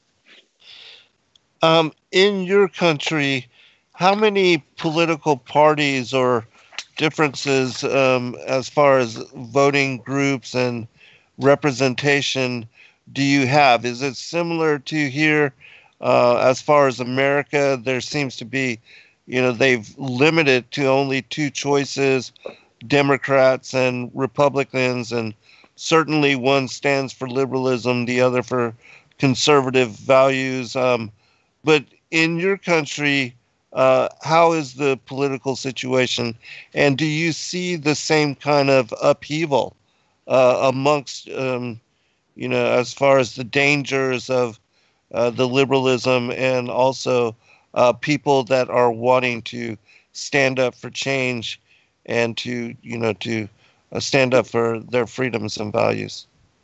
Um, in your country, how many political parties or differences um, as far as voting groups and representation do you have? Is it similar to here uh, as far as America? There seems to be, you know, they've limited to only two choices, Democrats and Republicans, and certainly one stands for liberalism, the other for conservative values. Um, but in your country, uh, how is the political situation? And do you see the same kind of upheaval uh, amongst, um, you know, as far as the dangers of uh, the liberalism and also uh, people that are wanting to stand up for change and to, you know, to uh, stand up for their freedoms and values?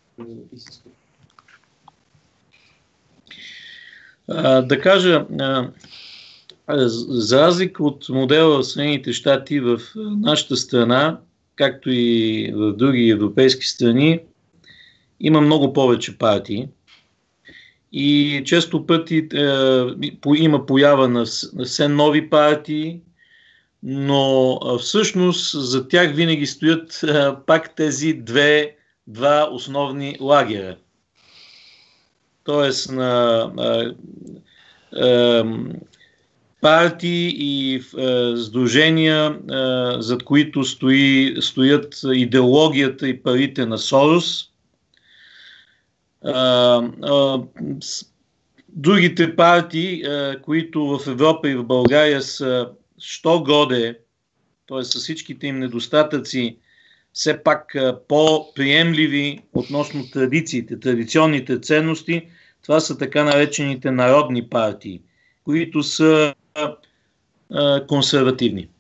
А, да кажа, а, за разлика от модела в Съединените щати, в нашата страна, както и в други европейски страни, има много повече партии и често пъти е, има поява на все нови партии, но всъщност за тях винаги стоят е, пак тези две, два основни лагера. Тоест на е, е, партии и е, сдружения, е, зад които стои, стоят идеологията и парите на Сорос. Е, е, другите партии, е, които в Европа и в България са що годе, т.е. с всичките им недостатъци, все пак е, по-приемливи относно традициите, традиционните ценности, това са така наречените народни партии, които са uh, консервативни.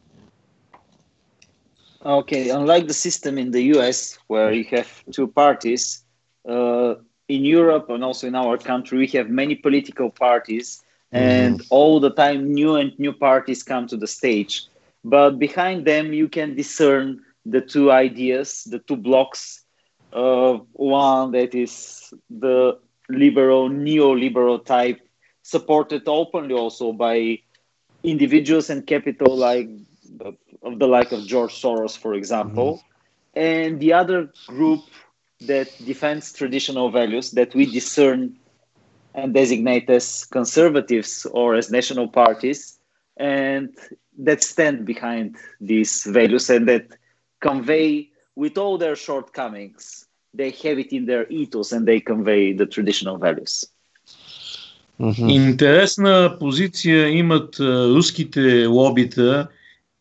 Okay, unlike the system in the U S where you have two parties, uh, in Europe and also in our country we have many political parties, and mm-hmm. all the time new and new parties come to the stage. But behind them you can discern the two ideas, the two blocks. Uh, one that is the liberal, neoliberal type, supported openly also by individuals and capital like of the like of George Soros, for example, mm-hmm. and the other group that defends traditional values that we discern and designate as conservatives or as national parties, and that stand behind these values and that convey, with all their shortcomings, they have it in their ethos and they convey the traditional values. Mm-hmm. Интересна позиция имат а, руските лобита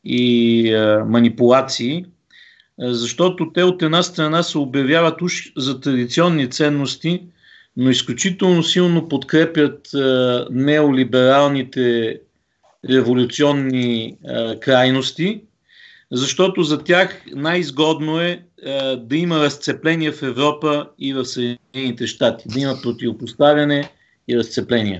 и а, манипулации, а, защото те от една страна се обявяват уж за традиционни ценности, но изключително силно подкрепят а, неолибералните революционни а, крайности, защото за тях най-изгодно е а, да има разцепление в Европа и в Съединените щати, да има противопоставяне и разцепление.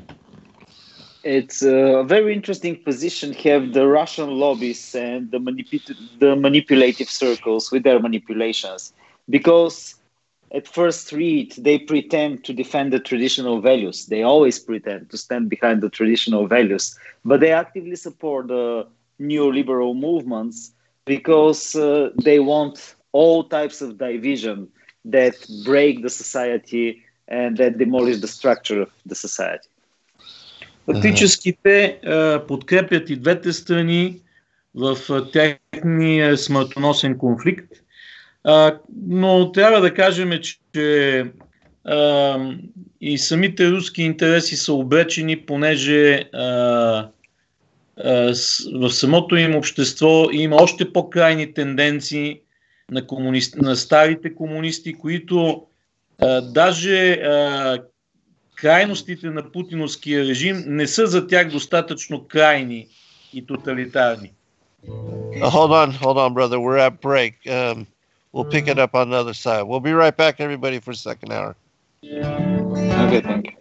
It's a very interesting position have the Russian lobbies and the, manip- the manipulative circles with their manipulations, because at first read they pretend to defend the traditional values. They always pretend to stand behind the traditional values, but they actively support the neoliberal movements because uh, they want all types of division that break the society and that demolish the structure of the society. Фактически те uh, подкрепят и двете страни в uh, техния смъртоносен конфликт, uh, но трябва да кажем, че uh, и самите руски интереси са обречени, понеже uh, uh, в самото им общество има още по-крайни тенденции на, комунист... на старите комунисти, които Uh, даже uh, крайностите на путиновския режим не са за тях достатъчно крайни и тоталитарни. Uh, hold on, hold on, brother. We're at break. Um, we'll pick it up on the other side. We'll be right back, everybody, for the second hour. Okay, thank you.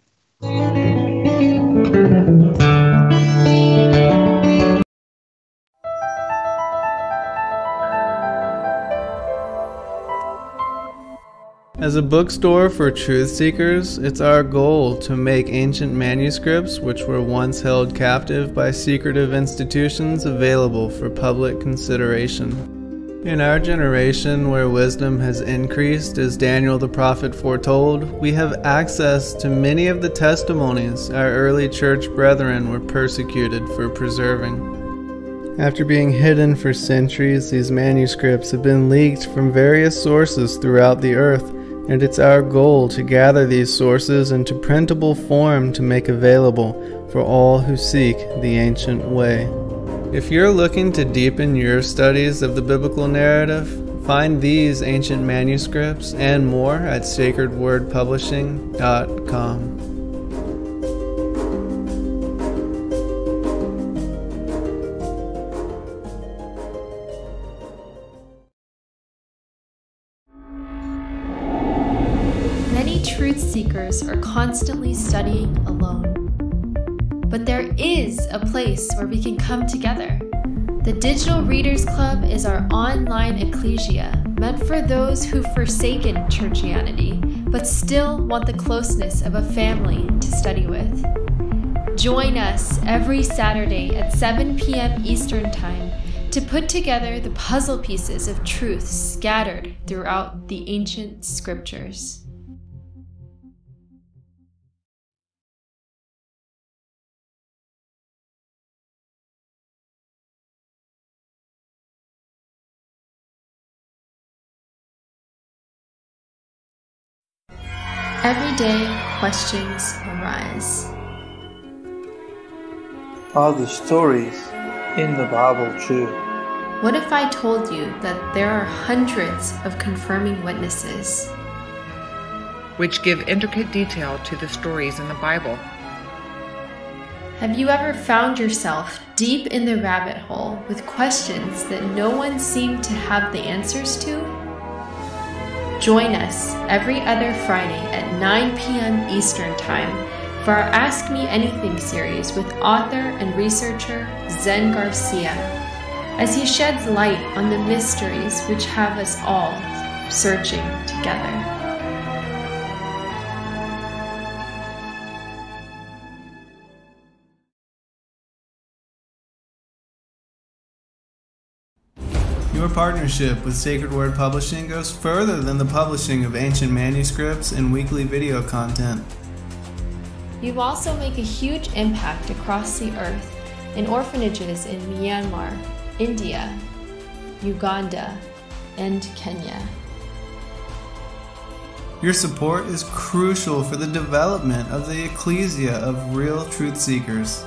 As a bookstore for truth seekers, it's our goal to make ancient manuscripts which were once held captive by secretive institutions available for public consideration. In our generation, where wisdom has increased, as Daniel the prophet foretold, we have access to many of the testimonies our early church brethren were persecuted for preserving. After being hidden for centuries, these manuscripts have been leaked from various sources throughout the earth, and it's our goal to gather these sources into printable form to make available for all who seek the ancient way. If you're looking to deepen your studies of the biblical narrative, find these ancient manuscripts and more at sacred word publishing dot com. Many truth seekers are constantly studying alone. But there is a place where we can come together. The Digital Readers Club is our online ecclesia meant for those who've forsaken churchianity but still want the closeness of a family to study with. Join us every Saturday at seven p.m. Eastern Time to put together the puzzle pieces of truth scattered throughout the ancient scriptures. Everyday questions arise. Are the stories in the Bible true? What if I told you that there are hundreds of confirming witnesses, which give intricate detail to the stories in the Bible? Have you ever found yourself deep in the rabbit hole with questions that no one seemed to have the answers to? Join us every other Friday at nine p.m. Eastern Time for our Ask Me Anything series with author and researcher Zen Garcia, as he sheds light on the mysteries which have us all searching together. Your partnership with Sacred Word Publishing goes further than the publishing of ancient manuscripts and weekly video content. You also make a huge impact across the earth in orphanages in Myanmar, India, Uganda, and Kenya. Your support is crucial for the development of the ecclesia of real truth seekers.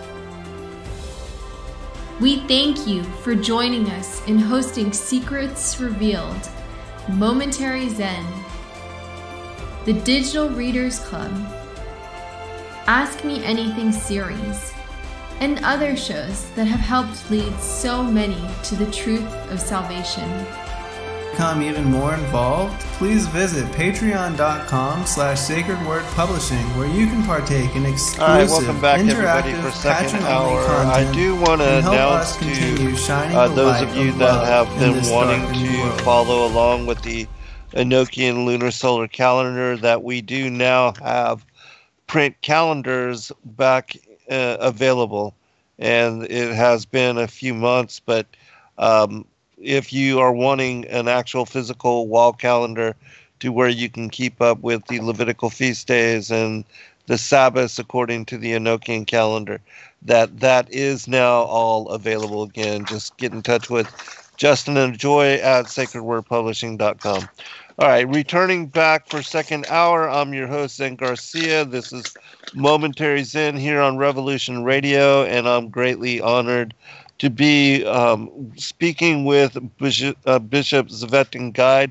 We thank you for joining us in hosting Secrets Revealed, Momentary Zen, the Digital Readers Club, Ask Me Anything series, and other shows that have helped lead so many to the truth of salvation. Become even more involved, please visit patreon.com slash sacred word publishing, where you can partake in exclusive, All right, welcome back, everybody, interactive, for second patron-only hour. content. I do want to and help announce us continue to shining uh, the those light of you of that love have in been this wanting darkened to world. follow along with the Enochian lunar solar calendar that we do now have print calendars back uh, available, and it has been a few months, but um, if you are wanting an actual physical wall calendar to where you can keep up with the Levitical feast days and the Sabbaths according to the Enochian calendar, that that is now all available again. Just get in touch with Justin and Joy at sacred word publishing dot com. All right, returning back for second hour, I'm your host, Zen Garcia. This is Momentary Zen here on Revolution Radio, and I'm greatly honored to be um, speaking with Bishop, uh, Bishop Tsevatan Guide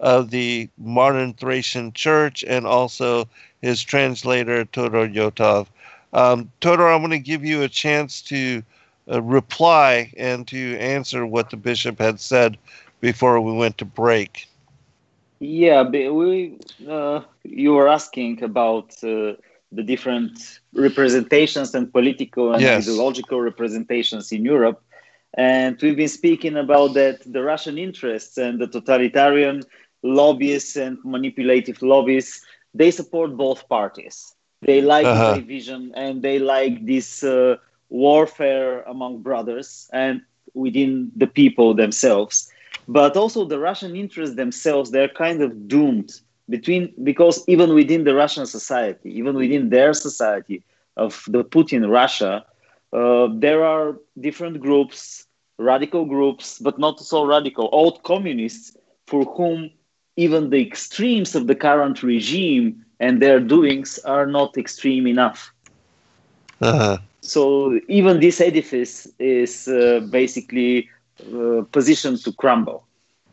of the modern Thracian church, and also his translator, Todor Yotov. Um, Todor, I want to give you a chance to uh, reply and to answer what the bishop had said before we went to break. Yeah, we, uh, you were asking about uh, the different representations and political and yes. ideological representations in Europe. And we've been speaking about that the Russian interests and the totalitarian lobbyists and manipulative lobbies, they support both parties. They like uh-huh. the division and they like this uh, warfare among brothers and within the people themselves. But also the Russian interests themselves, they're kind of doomed between, because even within the Russian society, even within their society of the Putin Russia, uh, there are different groups, radical groups, but not so radical, old communists for whom even the extremes of the current regime and their doings are not extreme enough. Uh-huh. So even this edifice is uh, basically uh, positioned to crumble.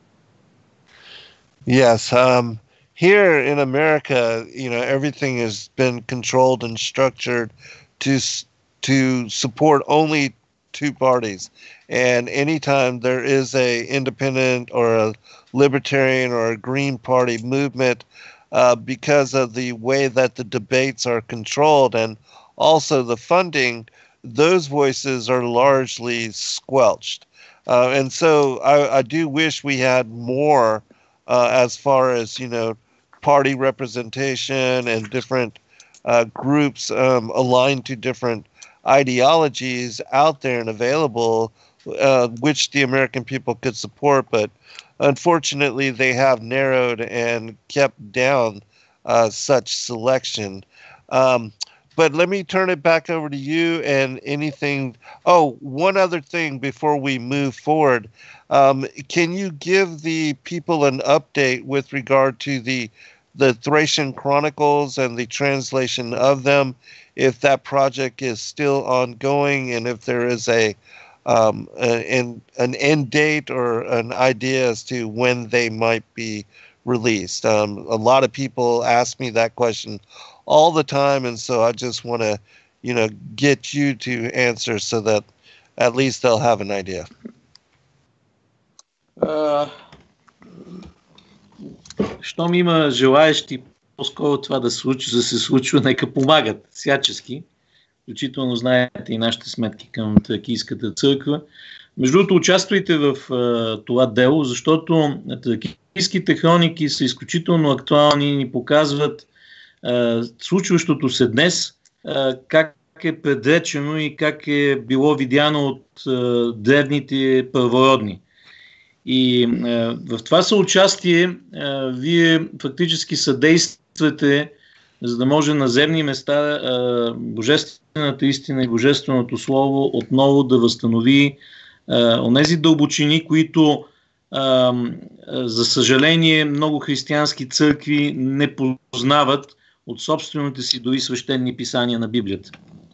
Yes. Um, here in America, you know, everything has been controlled and structured to to support only two parties. And anytime there is a independent or a libertarian or a Green Party movement, uh, because of the way that the debates are controlled and also the funding, those voices are largely squelched. Uh, and so I, I do wish we had more uh, as far as, you know, party representation and different uh, groups um, aligned to different ideologies out there and available, uh, which the American people could support. But unfortunately, they have narrowed and kept down uh, such selection. Um, but let me turn it back over to you and anything. Oh, one other thing before we move forward. Um, can you give the people an update with regard to the the Thracian Chronicles and the translation of them, if that project is still ongoing and if there is a um, an, an end date or an idea as to when they might be released? Um, a lot of people ask me that question all the time, and so I just want to, you know, get you to answer so that at least they'll have an idea. Uh, щом има желаещи по-скоро това да, случи, да се случва, нека помагат всячески. Включително знаете и нашите сметки към Тракийската църква. Между другото, участвайте в uh, това дело, защото Тракийските хроники са изключително актуални и ни показват uh, случващото се днес, uh, как е предречено и как е било видяно от uh, древните първородни. И uh, в това съучастие uh, вие фактически съдействате, за да може на земни места uh, божествената истина и божественото слово отново да възстанови uh, онези дълбочини, които uh, за съжаление много християнски църкви не познават от собствените си дори свещени писания на Библията.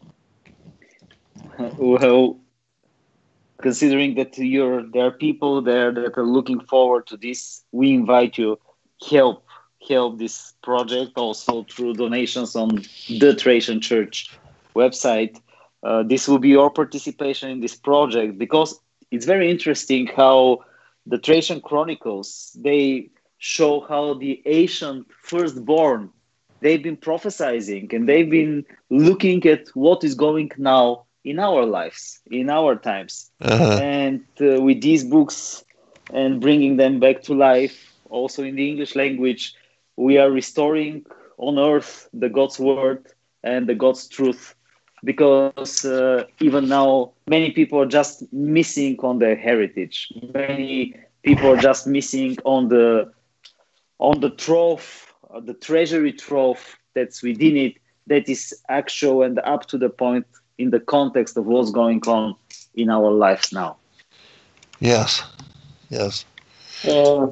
Well, considering that you're, there are people there that are looking forward to this, we invite you help help this project also through donations on the Thracian Church website. Uh, this will be your participation in this project, because it's very interesting how the Thracian Chronicles, they show how the ancient firstborn, they've been prophesying and they've been looking at what is going now in our lives, in our times. Uh-huh. And uh, with these books and bringing them back to life, also in the English language, we are restoring on earth the God's word and the God's truth, because uh, even now many people are just missing on their heritage. Many people are just missing on the on the trove, uh, the treasury trove that's within it, that is actual and up to the point in the context of what's going on in our lives now. Yes, yes. Uh,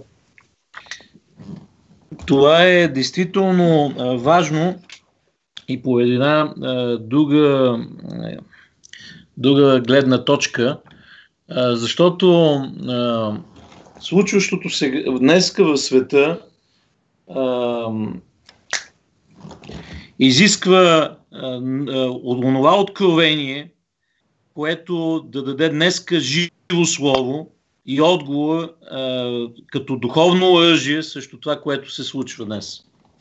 това е действително uh, важно и по една uh, друга, uh, друга гледна точка, uh, защото uh, случващото се днеска в света а, изисква а, от онова откровение, което да даде днеска живо слово и отговор а, като духовно оръжие срещу това, което се случва днес.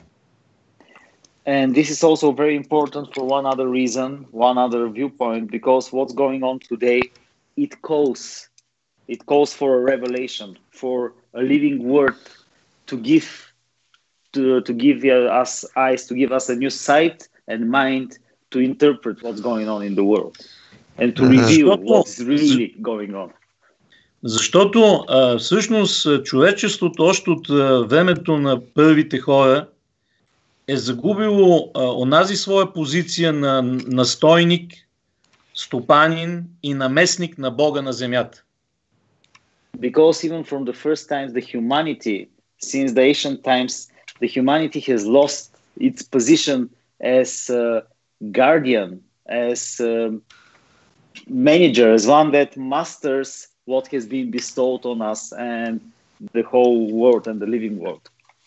And this is also very important for one other reason, one other viewpoint, because what's going on today, it calls, it calls for a revelation, for a living word to give, to, to give us eyes, to give us a new sight and mind to interpret what's going on in the world and to reveal what's really going on. Защото а, всъщност човечеството още от а, времето на първите хора е загубило а, онази своя позиция на настойник, стопанин и наместник на Бога на земята. Because even from the first times the humanity, since the ancient times, the humanity has lost its position as a guardian, as a manager, as one that masters what has been bestowed on us and the whole world and the living world.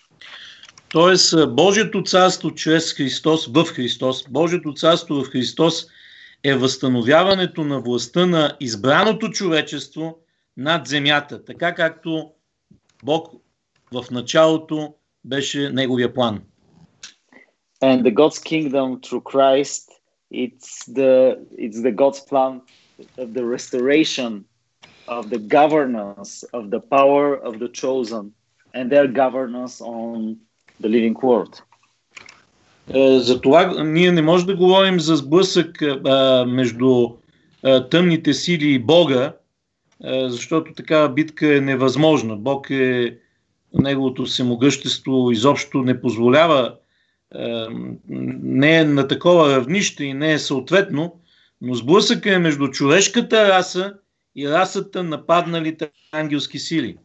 Тоест, Божието царство чрез Христос, в Христос, Божието царство в Христос е възстановяването на властта на избраното човечество над земята, така както Бог в началото беше неговия план. And the God's kingdom through Christ, it's the it's the God's plan of the restoration of the governance of the power of the chosen and their governance on the living world. Затова ние не можем да говорим за сблъсък а, между а, тъмните сили и Бога, а, защото такава битка е невъзможна. Бог е, неговото всемогъщество изобщо не позволява, а, не е на такова равнище и не е съответно, но сблъсъка е между човешката раса и расата на падналите ангелски сили.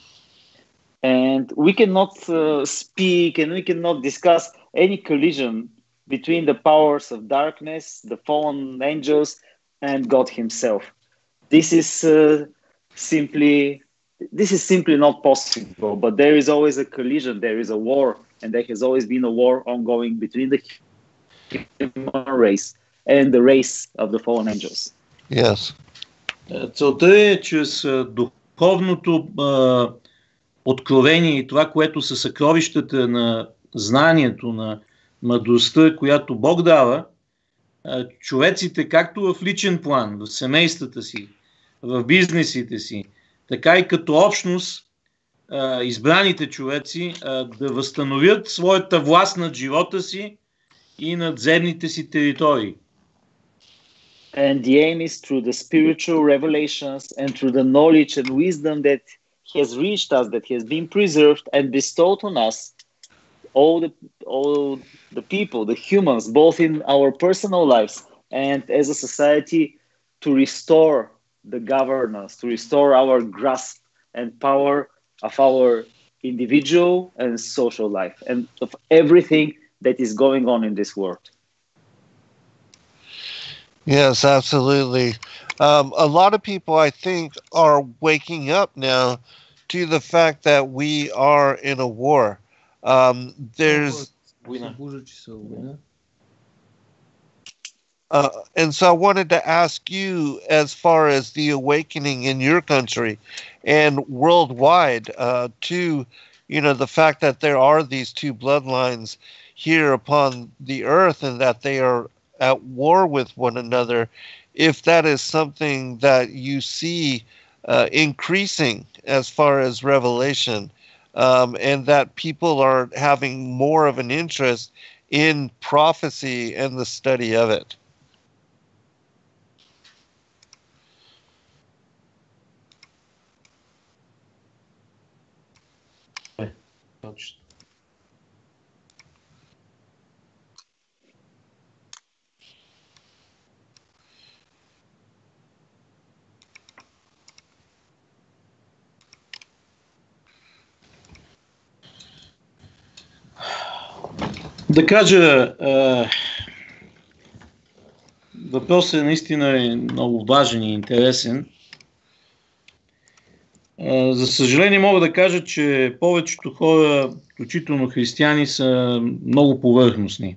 And we cannot uh, speak and we cannot discuss any collision between the powers of darkness, the fallen angels, and God Himself. This is uh, simply this is simply not possible. But there is always a collision. There is a war, and there has always been a war ongoing between the human race and the race of the fallen angels. Yes. Целта е чрез духовното а, откровение и това, което са съкровищата на знанието, на мъдростта, която Бог дава, а, човеците, както в личен план, в семействата си, в бизнесите си, така и като общност, а, избраните човеци а, да възстановят своята власт над живота си и над земните си територии. And the aim is through the spiritual revelations and through the knowledge and wisdom that has reached us, that has been preserved and bestowed on us, all the all the people, the humans, both in our personal lives and as a society, to restore the governance, to restore our grasp and power of our individual and social life and of everything that is going on in this world. Yes, absolutely. Um, a lot of people, I think, are waking up now to the fact that we are in a war. Um, there's, uh, and so I wanted to ask you, as far as the awakening in your country and worldwide, uh, to, you know, the fact that there are these two bloodlines here upon the earth and that they are at war with one another, if that is something that you see uh, increasing as far as revelation, um, and that people are having more of an interest in prophecy and the study of it. Да кажа, е, въпросът е наистина много важен и интересен. Е, За съжаление мога да кажа, че повечето хора, включително християни, са много повърхностни.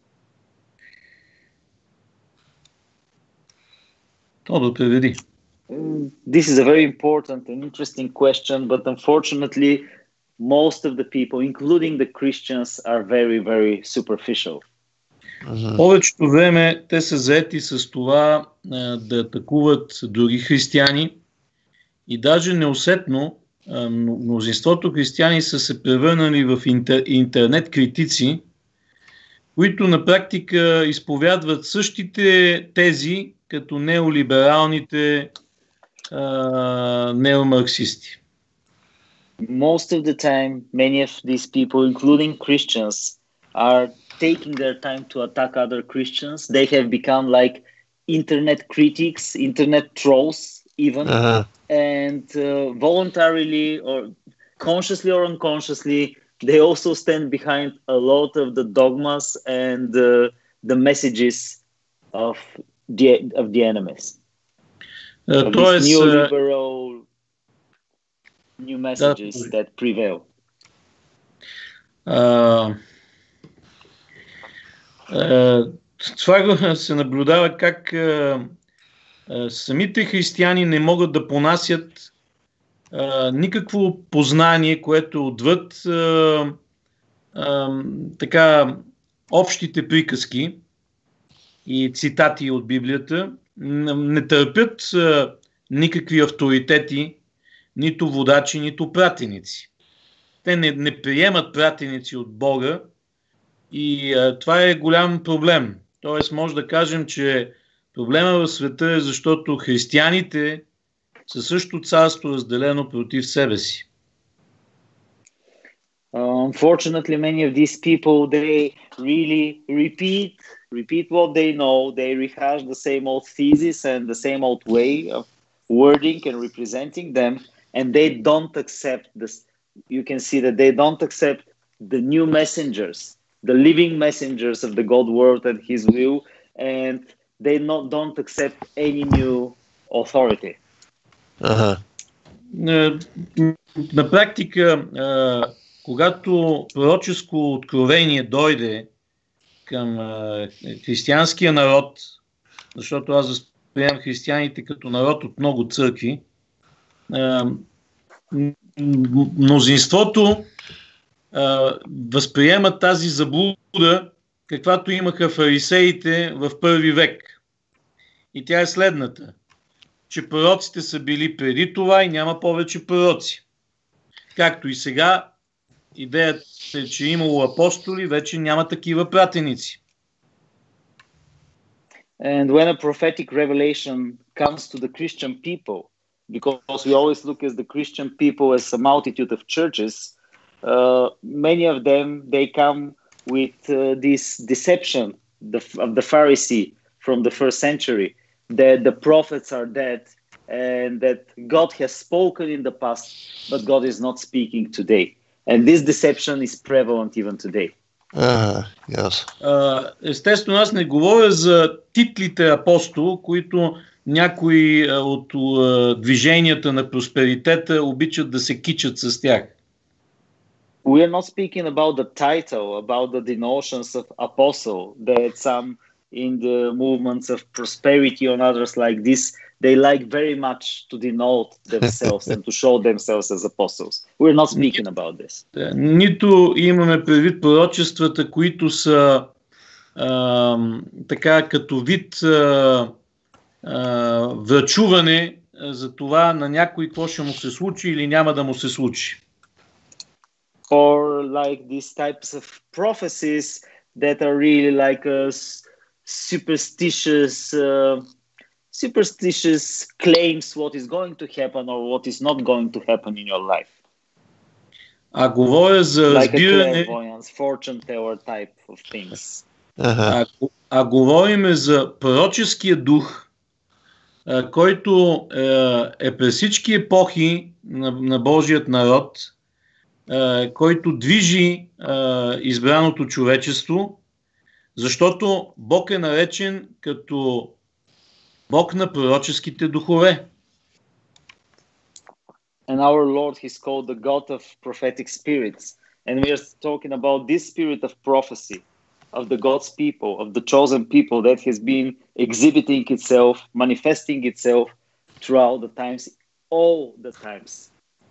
То да преведи. This is a very important and interesting question, but unfortunately, most of the people, including the Christians, are very, very superficial. Uh-huh. Повечето време те са заети с това а, да атакуват други християни и даже неусетно а, мнозинството християни са се превърнали в интер, интернет критици, които на практика изповядват същите тези като неолибералните а, неомарксисти. Most of the time, many of these people, including Christians, are taking their time to attack other Christians. They have become like internet critics, internet trolls even, uh-huh. and uh, voluntarily or consciously or unconsciously, they also stand behind a lot of the dogmas and uh, the messages of the, of the enemies. Uh, of these neoliberal new messages that, that prevail. Uh, uh, това се наблюдава как uh, uh, самите християни не могат да понасят uh, никакво познание, което е отвъд uh, uh, така общите приказки и цитати от Библията. Не търпят uh, никакви авторитети, нито водачи, нито пратеници. Те не, не приемат пратеници от Бога и а, това е голям проблем. Тоест може да кажем, че проблема в света е защото християните са също царство разделено против себе си. Uh, unfortunately, many of these people, they really repeat, repeat what they know. They rehash the same old thesis and the same old way of wording and representing them. And they don't accept this. You can see that they don't accept the new messengers, the living messengers of the God word and His will, and they not, don't accept any new authority. Uh-huh. На практика, когато пророческо откровение дойде към християнския народ, защото аз възприемам християните като народ от много църкви, мнозинството а, възприема тази заблуда, каквато имаха фарисеите в първи век. И тя е следната, че пророците са били преди това и няма повече пророци. Както и сега, идеята е, че е имало апостоли, вече няма такива пратеници. And when a prophetic revelation comes to the Christian people, because we always look at the Christian people as a multitude of churches, uh, many of them, they come with uh, this deception the, of the Pharisee from the first century, that the prophets are dead and that God has spoken in the past, but God is not speaking today. And this deception is prevalent even today. Uh, yes. uh, естествено, аз не говоря за титлите апостол, които някои от uh, движенията на просперитета обичат да се кичат с тях. We are not speaking about the title, about the denotions of apostle, that some in the movements of prosperity and others like this, they like very much to denote themselves and to show themselves as apostles. We're not speaking about this. Нито имаме предвид пророчествата, които са uh, така като вид uh, Uh, врачуване uh, за това на някой какво ще му се случи или няма да му се случи. Or like these types of prophecies that are really like a superstitious uh, superstitious claims what is going to happen or what is not going to happen in your life. А говоря за разбиране... Like a clairvoyance, fortune teller type of things. Uh-huh. А, а говорим за пророческия дух, който е през всички епохи на, на Божият народ, който движи избраното човечество, защото Бог е наречен като Бог на пророческите духове. And our Lord, he's called the God of prophetic spirits. And we are talking about this spirit of prophecy, of the God's people, of the chosen people that has been exhibiting itself, manifesting itself throughout the times, all the times.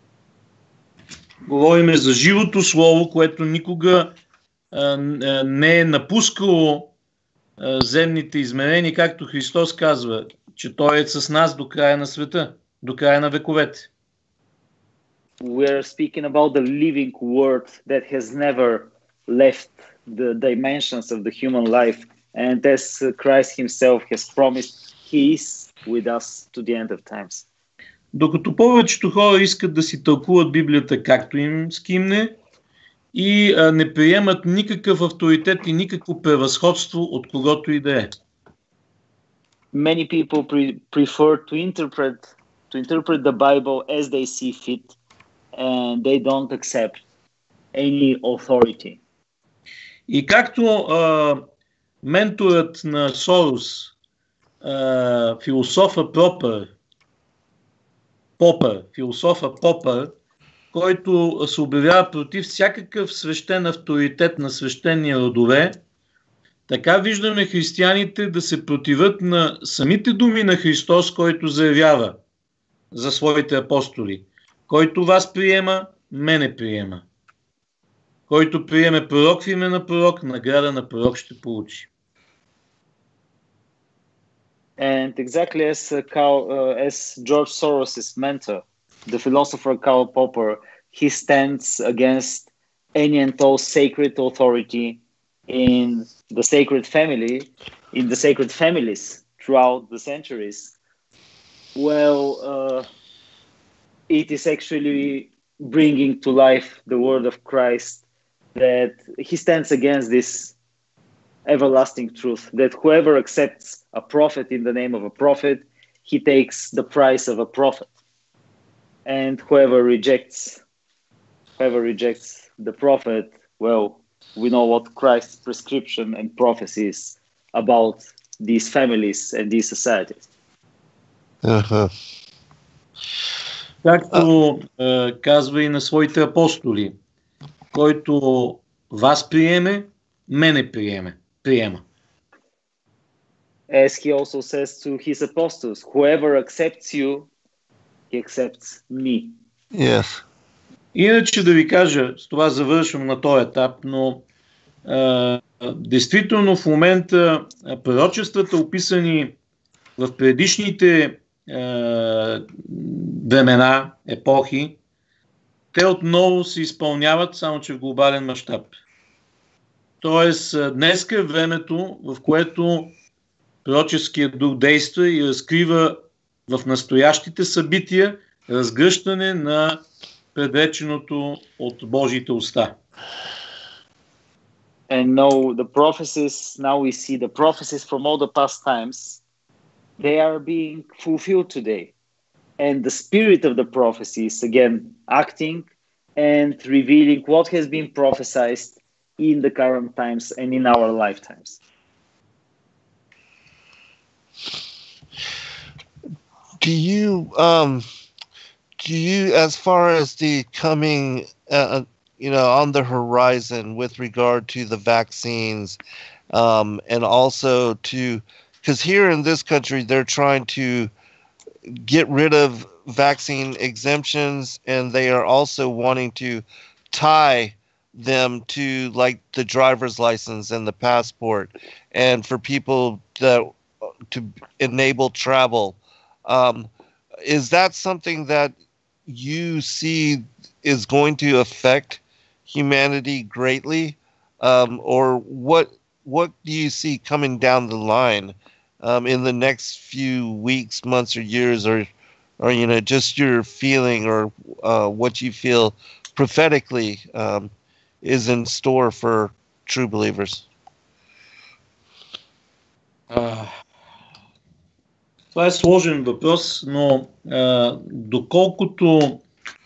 Говорим за живото слово, което никога а, не е напускало а, земните измерения, както Христос казва, че Той е с нас до края на света, до края на вековете. We are speaking about the living word that has never left the dimensions of the human life, and as Christ himself has promised, he is with us to the end of times. Докато повечето хора искат да си тълкуват Библията както им скимне и а, не приемат никакъв авторитет и никакво превъзходство от когото и да е. Many people pre- prefer to interpret to interpret the Bible as they see fit, and they don't accept any authority. И както а, менторът на Сорос, а, философа Пропър, Попър, философа Попър, който се обявява против всякакъв свещен авторитет на свещени родове, така виждаме християните да се противят на самите думи на Христос, който заявява за своите апостоли. Който вас приема, мене приема. Който приеме пророк в име на пророк, награда на пророк ще получи. And exactly as uh, Karl, uh, as George Soros' mentor, the philosopher Karl Popper, he stands against any and all sacred authority in the sacred family, in the sacred families throughout the centuries. Well, uh, it is actually bringing to life the word of Christ, that he stands against this everlasting truth, that whoever accepts a prophet in the name of a prophet, he takes the price of a prophet. And whoever rejects, whoever rejects the prophet, well, we know what Christ's prescription and prophecy is about these families and these societies. Uh-huh. Както е, казва и на своите апостоли, който вас приеме, мене приеме, приема. As he also says to his apostles, whoever accepts you, he accepts me. Yes. Иначе да ви кажа, с това завършвам на този етап, но а, действително в момента пророчествата, описани в предишните а, времена, епохи, те отново се изпълняват, само че в глобален мащаб. Тоест, днеска е времето, в което пророческият дух действа и разкрива в настоящите събития разгръщане на предреченото от Божиите уста. And no, the prophecies, now we see the prophecies from all the past times, they are being fulfilled today. And the spirit of the prophecy is again acting and revealing what has been prophesied in the current times and in our lifetimes. Do you, um, do you, as far as the coming, uh, you know, on the horizon with regard to the vaccines, um, and also to, because here in this country, they're trying to get rid of vaccine exemptions, and they are also wanting to tie them to like the driver's license and the passport, and for people that to enable travel. Um, is that something that you see is going to affect humanity greatly, um, or what? What do you see coming down the line um, in the next few weeks, months, or years, or, or you know, just your feeling or uh, what you feel prophetically um, is in store for true believers? Uh. Това е сложен въпрос, но а, доколкото...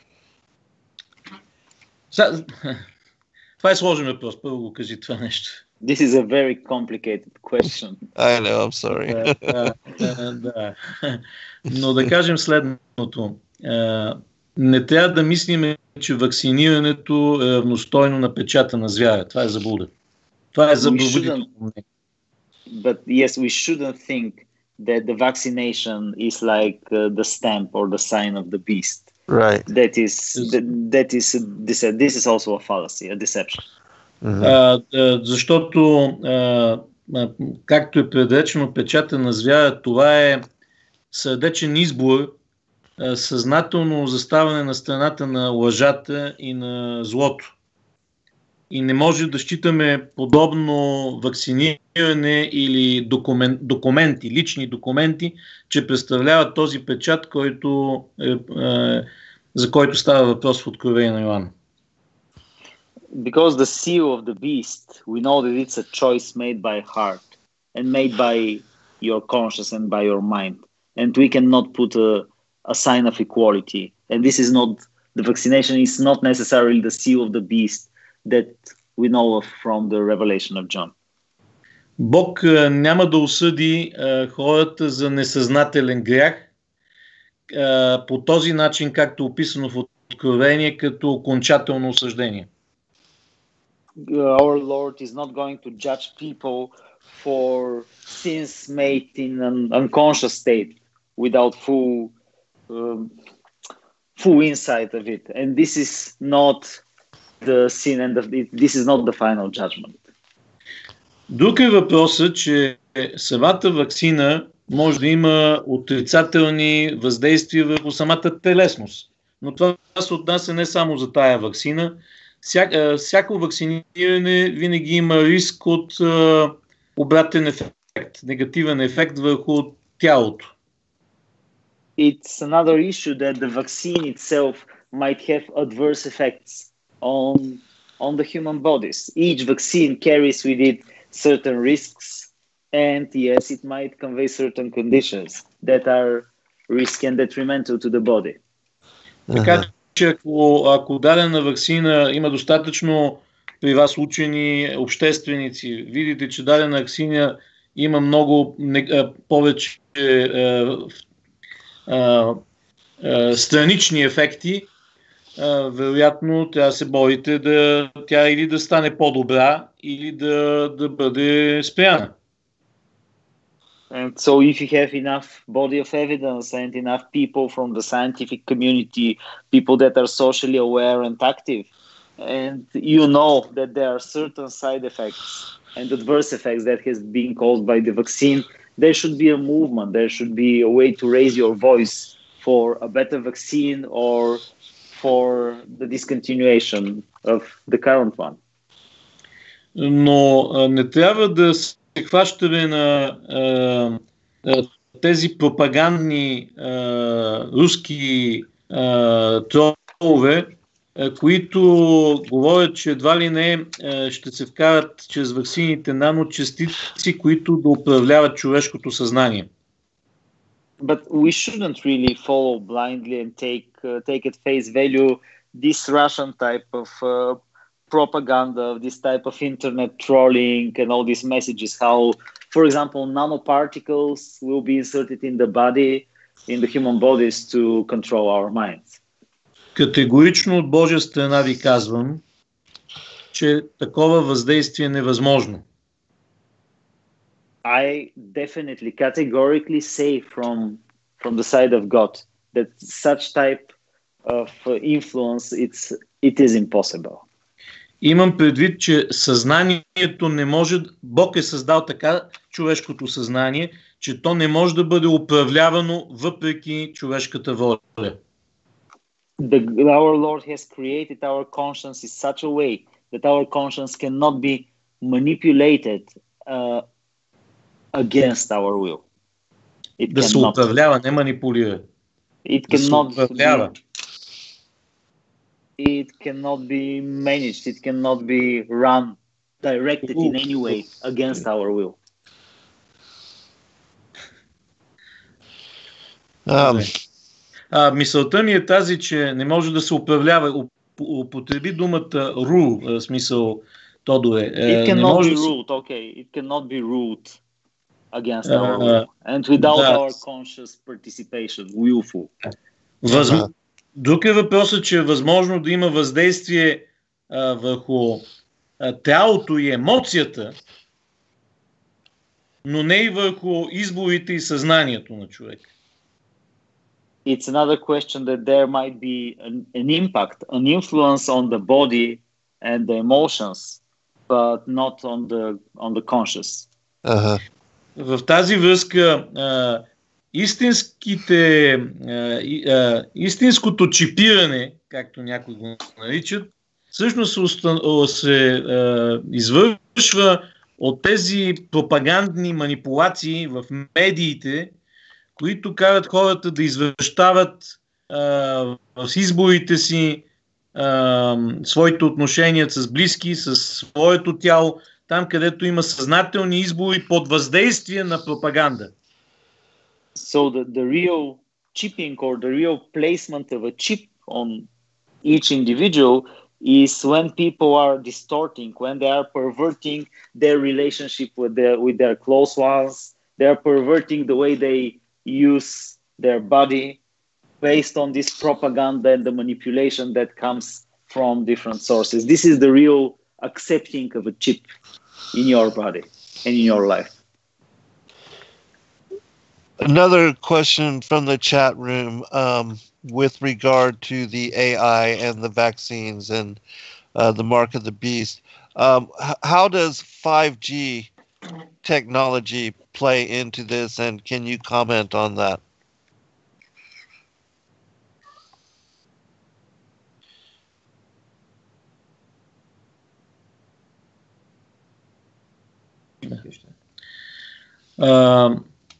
Са... Това е сложен въпрос, първо го кажи това нещо. This is a very complicated question. I know, I'm sorry. да, да, да. Но да кажем следното. А, не трябва да мислим, че вакцинирането е равностойно на печата на звяра. Това е заблуда. Това е заблуда. But yes, we shouldn't think that the vaccination is like uh, the stamp or the sign of the beast. Right. That is that, that is this, this is also a fallacy, a deception. Mm-hmm. А, а, защото, а, а, както е предречено печата на звяра, това е сърдечен избор, а, съзнателно заставане на страната на лъжата и на злото. И не може да считаме подобно вакциниране или документ, документи, лични документи, че представляват този печат, който е, е, за който става въпрос в Откровение на Йоанна. Because the seal of the beast, we know that it's a choice made by heart and made by your conscience and by your mind. And we cannot put a, a sign of equality. And this is not, the vaccination is not necessarily the seal of the beast that we know of from the revelation of John. Бог няма да осъди а, хората за несъзнателен грях а, по този начин, както описано в Откровение, като окончателно осъждение. Our Lord is not going to judge people for sins made in an unconscious state without full um, full insight of it. And this is not the sin and the, this is not the final judgment. Друг е въпросът, че самата ваксина може да има отрицателни въздействия върху самата телесност. Но това се отнася не само за тая ваксина. Ся, всяко вакциниране винаги има риск от а, обратен ефект, негативен ефект върху тялото. It's another issue that the vaccine itself might have adverse effects on on the human bodies. Each vaccine carries with it certain risks, and yes, it might convey certain conditions that are risky and detrimental to the body. Така че ако, ако дадена ваксина има достатъчно при вас учени, общественици, видите, че дадена ваксина има много не, повече а, а, а, странични ефекти, Uh, вероятно трябва да се борите да тя или да стане по-добра, или да, да бъде спряна. And so if you have enough body of evidence and enough people from the scientific community, people that are socially aware and active, and you know that there are certain side effects and adverse effects that has been caused by the vaccine, there should be a movement, there should be a way to raise your voice for a better vaccine or for the discontinuation of the current one. Но а, не трябва да се хващаме на а, а, тези пропагандни а, руски а, тролове, а, които говорят, че едва ли не а, ще се вкарат чрез ваксините наночастици, които да управляват човешкото съзнание. But we shouldn't really follow blindly and take uh, take at face value this Russian type of uh, propaganda, this type of internet trolling and all these messages, how, for example, nanoparticles will be inserted in the body, in the human bodies to control our minds. Категорично от Божия страна ви казвам, че такова въздействие е невъзможно. I definitely, categorically say from from the side of God that such type of influence, it's it is impossible. Имам предвид, че съзнанието не може, Бог е създал така човешкото съзнание, че то не може да бъде управлявано въпреки човешката воля. The, our Lord has created our conscience in such a way that our conscience cannot be manipulated uh, against our will. It да cannot. се управлява, не манипулира. It да се cannot управлява. be, it cannot be managed. It cannot be run, directed in any way against our will. Um, а, мисълта ми е тази, че не може да се управлява. Употреби думата rule, смисъл Тодоре. It cannot може be да се... ruled, okay. It cannot be ruled against uh, our will. And without да. our conscious participation, willful. Въз... Друг е въпросът, че е възможно да има въздействие а, върху а, тялото и емоцията, но не и върху изборите и съзнанието на човек. It's another question that there might be an, an impact, an influence on the body and the emotions, but not on the on the conscious. Uh-huh. В тази връзка а, истинските, а, и, а, истинското чипиране, както някои го наричат, всъщност се, устан... се а, извършва от тези пропагандни манипулации в медиите, които карат хората да извръщават а, в изборите си а, своите отношения с близки, с своето тяло, там където има съзнателни избори под въздействие на пропаганда. So the, the real chipping or the real placement of a chip on each individual is when people are distorting, when they are perverting their relationship with their with their close ones, they are perverting the way they use their body based on this propaganda and the manipulation that comes from different sources. This is the real accepting of a chip in your body and in your life. Another question from the chat room um, with regard to the A I and the vaccines and uh, the mark of the beast. Um, h- how does five G technology play into this, and can you comment on that? Uh,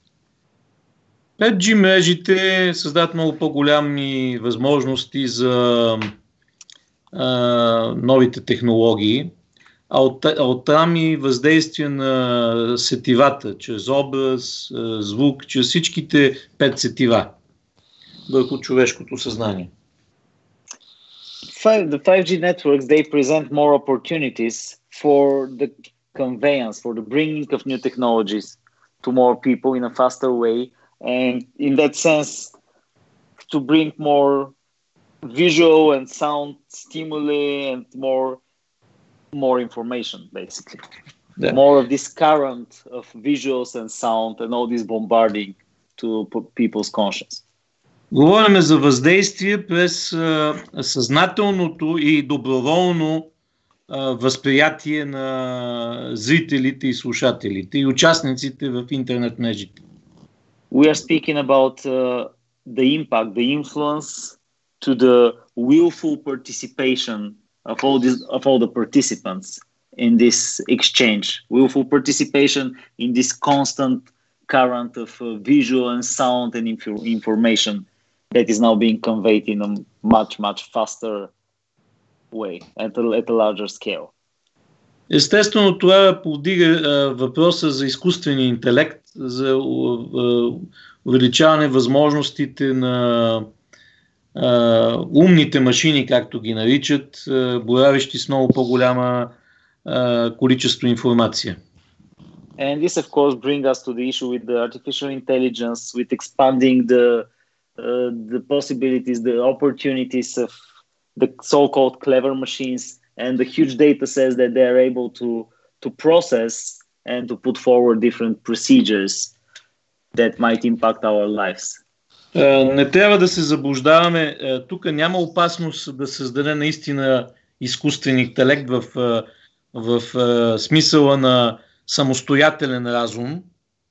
пет джи мрежите създават много по-голями възможности за а, новите технологии, а от, а оттам и въздействие на сетивата, чрез образ, звук, чрез всичките пет сетива върху човешкото съзнание. Five, the five G networks, they present more opportunities for the conveyance, for the bringing of new technologies to more people in a faster way. And in that sense, to bring more visual and sound stimuli and more more information, basically. Yeah. More of this current of visuals and sound and all this bombarding to people's conscience. Говорим за въздействие през а, съзнателното и доброволно а, възприятие на зрителите и слушателите и участниците в интернет мрежите. We are speaking about uh, the impact, the influence to the willful participation of all this, of all the participants in this exchange. Willful participation in this constant current of uh, visual and sound and inf- information that is now being conveyed in a much, much faster way at a, at a larger scale. Естествено, това повдига а, въпроса за изкуствения интелект, за а, увеличаване възможностите на а, умните машини, както ги наричат, а, боравещи с много по-голяма а, количество информация. And this, of course, brings us to the issue with the artificial intelligence, with expanding the uh, the possibilities, the opportunities of the so-called clever machines and the huge data sets that they are able to to process and to put forward different procedures that might impact our lives. Не трябва да се заблуждаваме. Тук няма опасност да създаде наистина изкуствен интелект в, в, в смисъла на самостоятелен разум.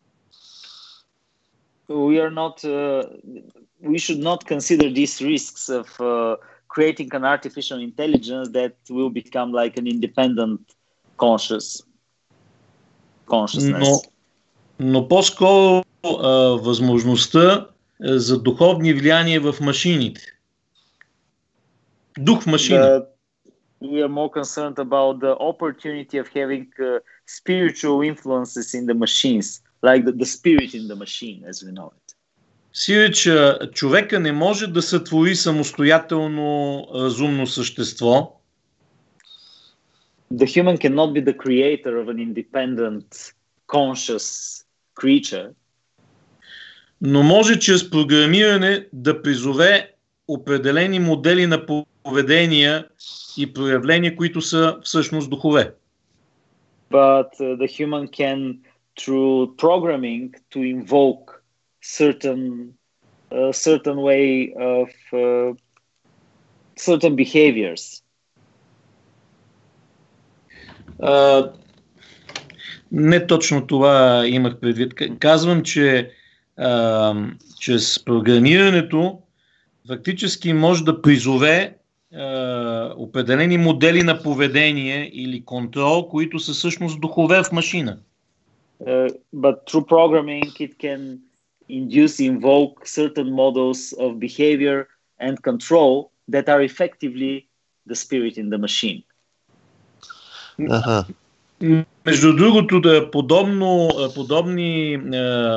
We are not. Uh, we should not consider these risks of uh, creating an artificial intelligence that will become like an independent conscious consciousness. Но, но по-скоро а, възможността а, за духовни влияния в машините. Дух в машина. The, we are more concerned about the opportunity of having uh, spiritual influences in the machines, like the, the spirit in the machine, as we know it. Сиреч, човека не може да сътвори самостоятелно разумно същество. The human cannot be the creator of an independent, conscious creature. Но може чрез програмиране да призове определени модели на поведения и проявления, които са всъщност духове. But uh, the human can, through programming, to invoke certain a certain way of uh, certain behaviors. Uh, не точно това имах предвид. Казвам, че uh, чрез програмирането фактически може да призове uh, определени модели на поведение или контрол, които са всъщност духове в машина. Uh, but through programming it can induce, invoke certain models of behavior and control that are effectively the spirit in the machine. Uh-huh. Между другото, да, подобно, подобни е,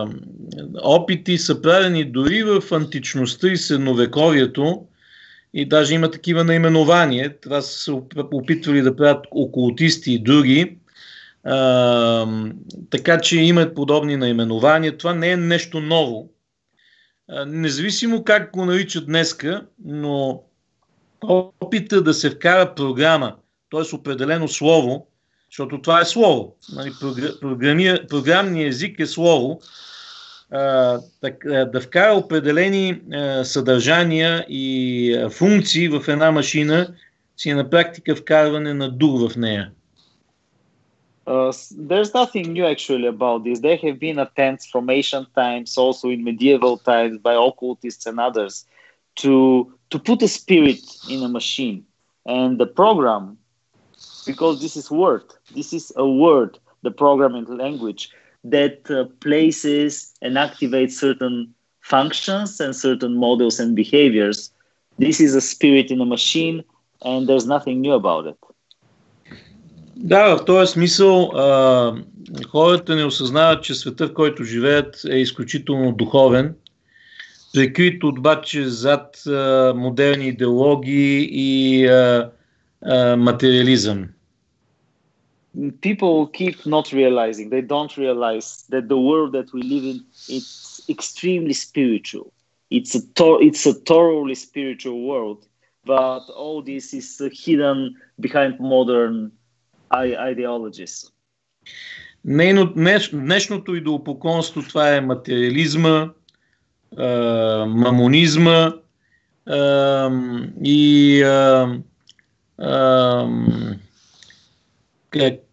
опити са правени дори в античността и средновековието и даже има такива наименования. Това са се опитвали да правят окултисти и други. Uh, така че имат подобни наименования. Това не е нещо ново. Uh, независимо как го наричат днеска, но опита да се вкара програма, т.е. определено слово, защото това е слово. Нали, програми, програмният език е слово. Uh, так, да вкара определени uh, съдържания и uh, функции в една машина, си е на практика вкарване на дух в нея. Uh, there's nothing new actually about this. There have been attempts from ancient times, also in medieval times, by occultists and others, to to put a spirit in a machine. And the program, because this is word, this is a word, the programming language that uh, places and activates certain functions and certain models and behaviors. This is a spirit in a machine, and there's nothing new about it. Да, в този смисъл а, хората не осъзнават, че света, в който живеят, е изключително духовен, прикрит обаче зад а, модерни идеологии и а, а, материализъм. People keep not realizing, they don't realize that the world that we live in, it's extremely spiritual. It's a, to- it's a thoroughly spiritual world, but all this is uh, hidden behind modern ideologies. Нейно, днеш, днешното идолопоклонство, това е материализма, а, мамонизма а, и а, а, как,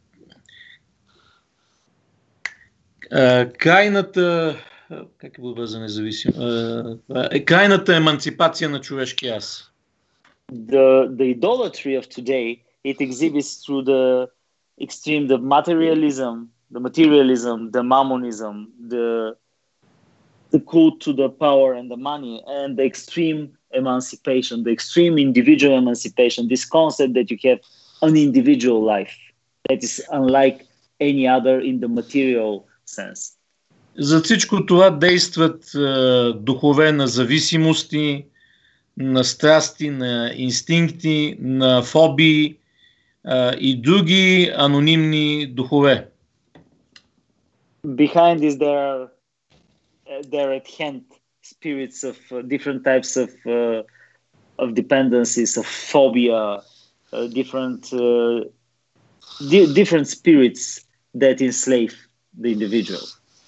а, крайната как е борба за независим, е крайната еманципация на човешкия аз. The, the idolatry of today, it exhibits through the extreme, the materialism, the materialism, the mammonism, the the cult to the power and the money, and the extreme emancipation, the extreme individual emancipation, this concept that you have an individual life that is unlike any other in the material sense. За всичко това действат е, духове на зависимости, на страсти, на инстинкти, на фобии а, и други анонимни духове. Behind this there are there at hand spirits of uh, different types of uh, of dependencies, of phobia, uh, different uh, di- different spirits that enslave the individual.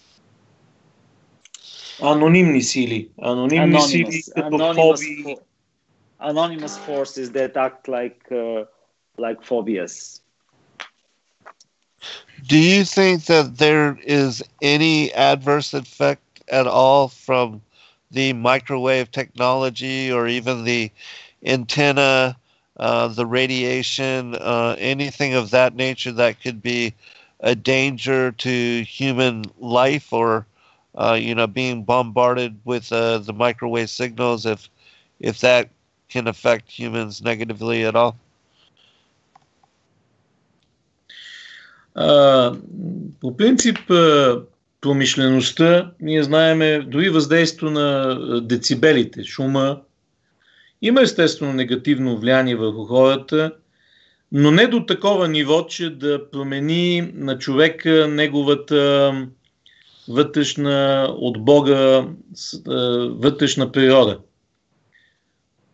Анонимни сили. Анонимни Anonymous, сили като anonymous, фобии. fo- anonymous forces that act like uh, like phobias. Do you think that there is any adverse effect at all from the microwave technology or even the antenna, uh, the radiation, uh, anything of that nature that could be a danger to human life, or uh, you know, being bombarded with uh, the microwave signals, if if that can affect humans negatively at all? А, по принцип, промишлеността, ние знаеме, дори въздействието на децибелите, шума, има естествено негативно влияние върху хората, но не до такова ниво, че да промени на човека неговата вътрешна от Бога вътрешна природа.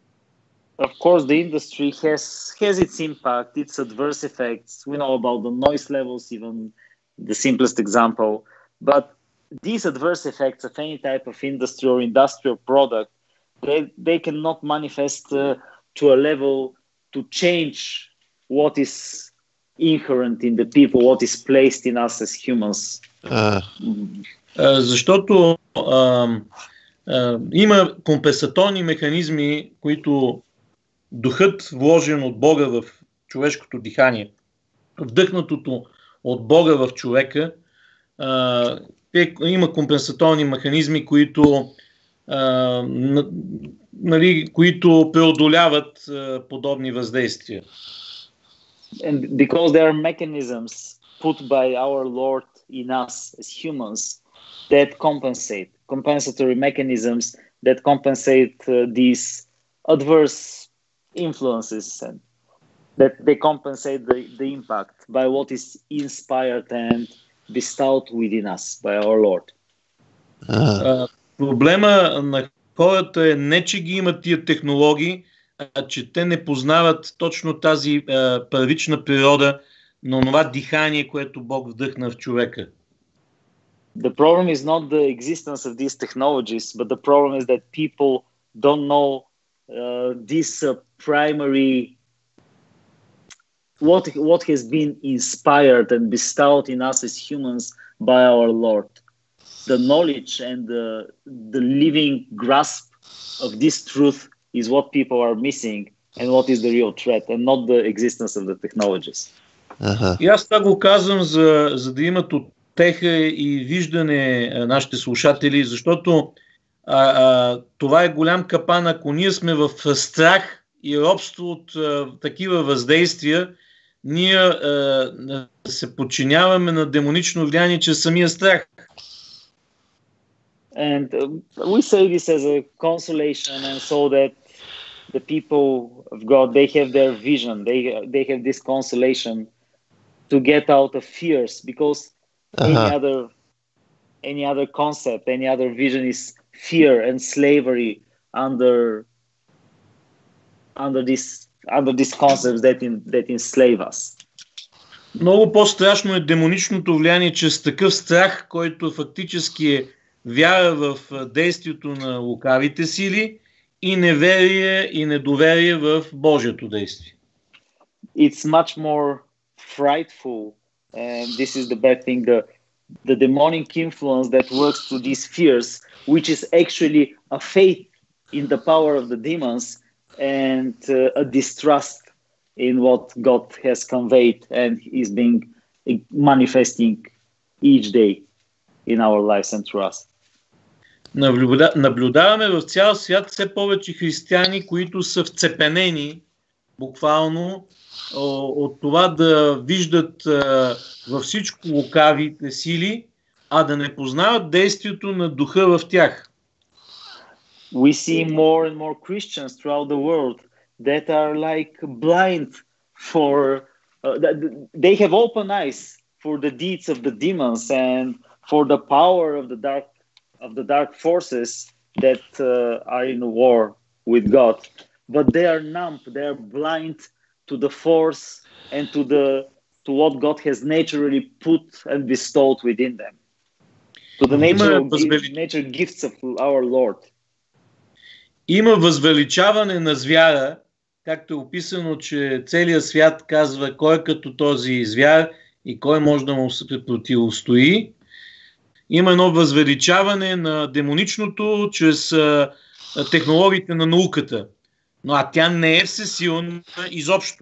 Of course, the industry has has its impact, its adverse effects. We know about the noise levels, even the simplest example. But these adverse effects of any type of industry or industrial product, they, they cannot manifest uh, to a level to change what is inherent in the people, what is placed in us as humans. Uh, А, защото а, а, има компенсаторни механизми, които духът, вложен от Бога в човешкото дихание, вдъхнатото от Бога в човека, а, те, има компенсаторни механизми, които, а, нали, които преодоляват а, подобни въздействия. And because there are mechanisms put by our Lord in us as humans that compensate, compensatory mechanisms that compensate uh, these adverse influences, and that they compensate the, the impact by what is inspired and bestowed within us by our Lord. uh, А, проблема на хората е не, че ги имат тия технологии, а че те не познават точно тази а, първична природа на това дихание, което Бог вдъхна в човека. The problem is not the existence of these technologies, but the problem is that people don't know uh, this uh, primary, what, what has been inspired and bestowed in us as humans by our Lord. The knowledge and the, the living grasp of this truth is what people are missing and what is the real threat, and not the existence of the technologies. uh-huh. И аз това го казвам, за, за да имат утеха и виждане а, нашите слушатели, защото а, а, това е голям капан. Ако ние сме в страх и робство от а, такива въздействия, ние а, се подчиняваме на демонично влияние чрез самия страх. And uh, we say this as a consolation, and so that the people of God, they have their vision, they they have this consolation to get out of fears, because Uh-huh. any other any other concept, any other vision is fear and slavery under under this under these concepts that in, that enslave us. Много по-страшно е демоничното влияние чрез такъв страх, който фактически е вяра в действието на лукавите сили и неверие и недоверие в Божието действие. It's much more frightful, and this is the bad thing, the, the demonic influence that works through these fears, which is actually a faith in the power of the demons and uh, a distrust in what God has conveyed and is being manifesting each day in our lives and through us. Наблюда, наблюдаваме в цял свят все повече християни, които са вцепенени буквално от това да виждат във всичко лукавите сили, а да не познават действието на духа в тях. We see more and more Christians throughout the world that are like blind for, uh, they have open eyes for the deeds of the demons and for the power of the dark of the dark forces that uh, are in war with God, but they are numb, they are blind to the force and to the to what God has naturally put and bestowed within them, to the nature, възвели... nature gifts of our Lord. Има възвеличаване на звяра, както е описано, че целият свят казва кой е като този звяр и кой може да му се противостои. Има едно възвеличаване на демоничното чрез а, технологиите на науката. Но а тя не е всесилна изобщо.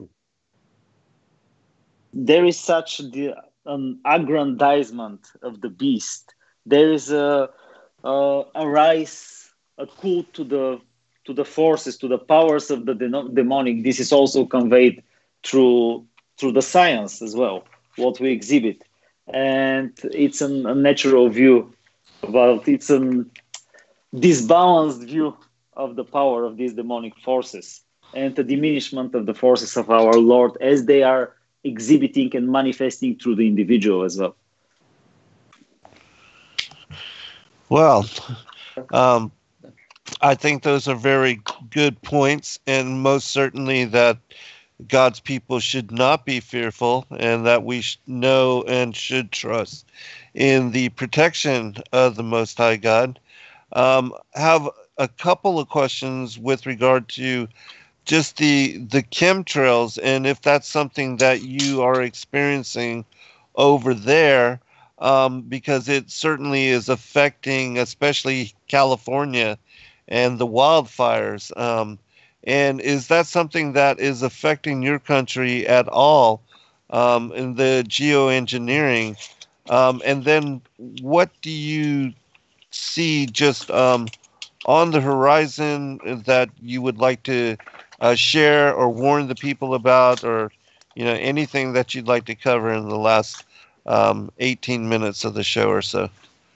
There is such the, an aggrandizement of the beast. There is a, a, a rise, a cult to the to the forces, to the powers of the de- demonic. This is also conveyed through through the science as well, what we exhibit. And it's an, a natural view, but it's a disbalanced view of the power of these demonic forces and the diminishment of the forces of our Lord as they are exhibiting and manifesting through the individual as well. Well, um, I think those are very good points, and most certainly that God's people should not be fearful, and that we sh- know and should trust in the protection of the Most High God. Um, have a couple of questions with regard to just the the chemtrails, and if that's something that you are experiencing over there, um, because it certainly is affecting, especially California and the wildfires. Um, and is that something that is affecting your country at all um, in the geoengineering? Um, and then what do you see just um, on the horizon that you would like to uh, share or warn the people about, or you know, anything that you'd like to cover in the last um, eighteen minutes of the show or so?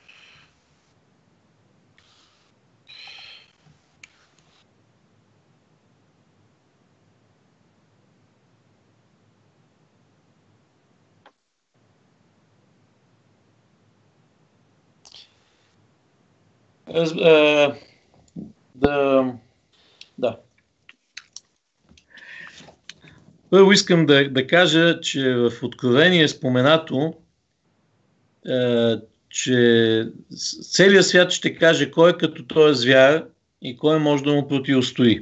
Раз- а, да, да. Първо искам да, да кажа, че в Откровение е споменато, е, че целият свят ще каже кой е като този звяр и кой може да му противостои.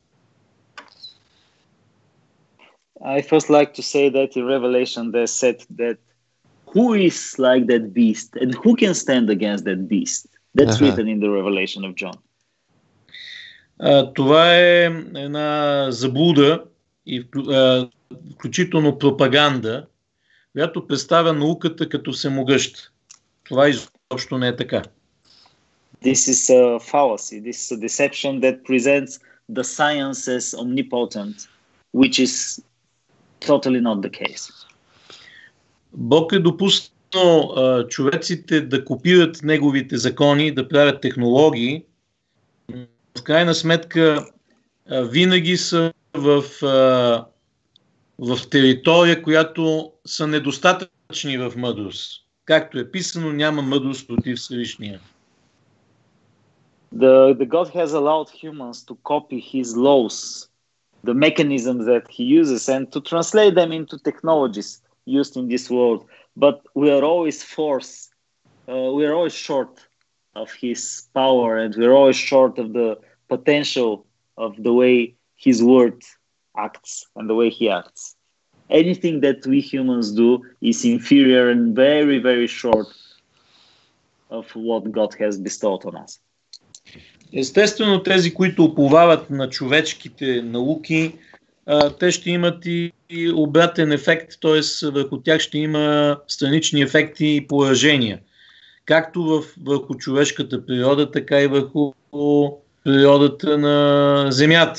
I first like to say that in Revelation they said that who is like that beast and who can stand against that beast? That's Uh-huh. written in the Revelation of John. А, това е една заблуда и вклю- а, включително пропаганда, която представя науката като всемогъща. Това изобщо не е така. This is a fallacy. This is a deception that presents the science as omnipotent, which is totally not the case. Бог е допуснал а, човеците да копират неговите закони, да правят технологии. В крайна сметка а, винаги са в, а, в територия, която са недостатъчни в мъдрост. Както е писано, няма мъдрост против Всевишния. The, the God has allowed humans to copy his laws, the mechanisms that he uses, and to translate them into technologies used in this world. But we are always forced, uh, we are always short of his power, and we are always short of the potential of the way his word acts and the way he acts. Anything that we humans do is inferior and very, very short of what God has bestowed on us. Естествено, тези, които уповават на човешките науки, а, те ще имат и, и обратен ефект, т.е. върху тях ще има странични ефекти и поражения. Както в, върху човешката природа, така и върху природата на Земята.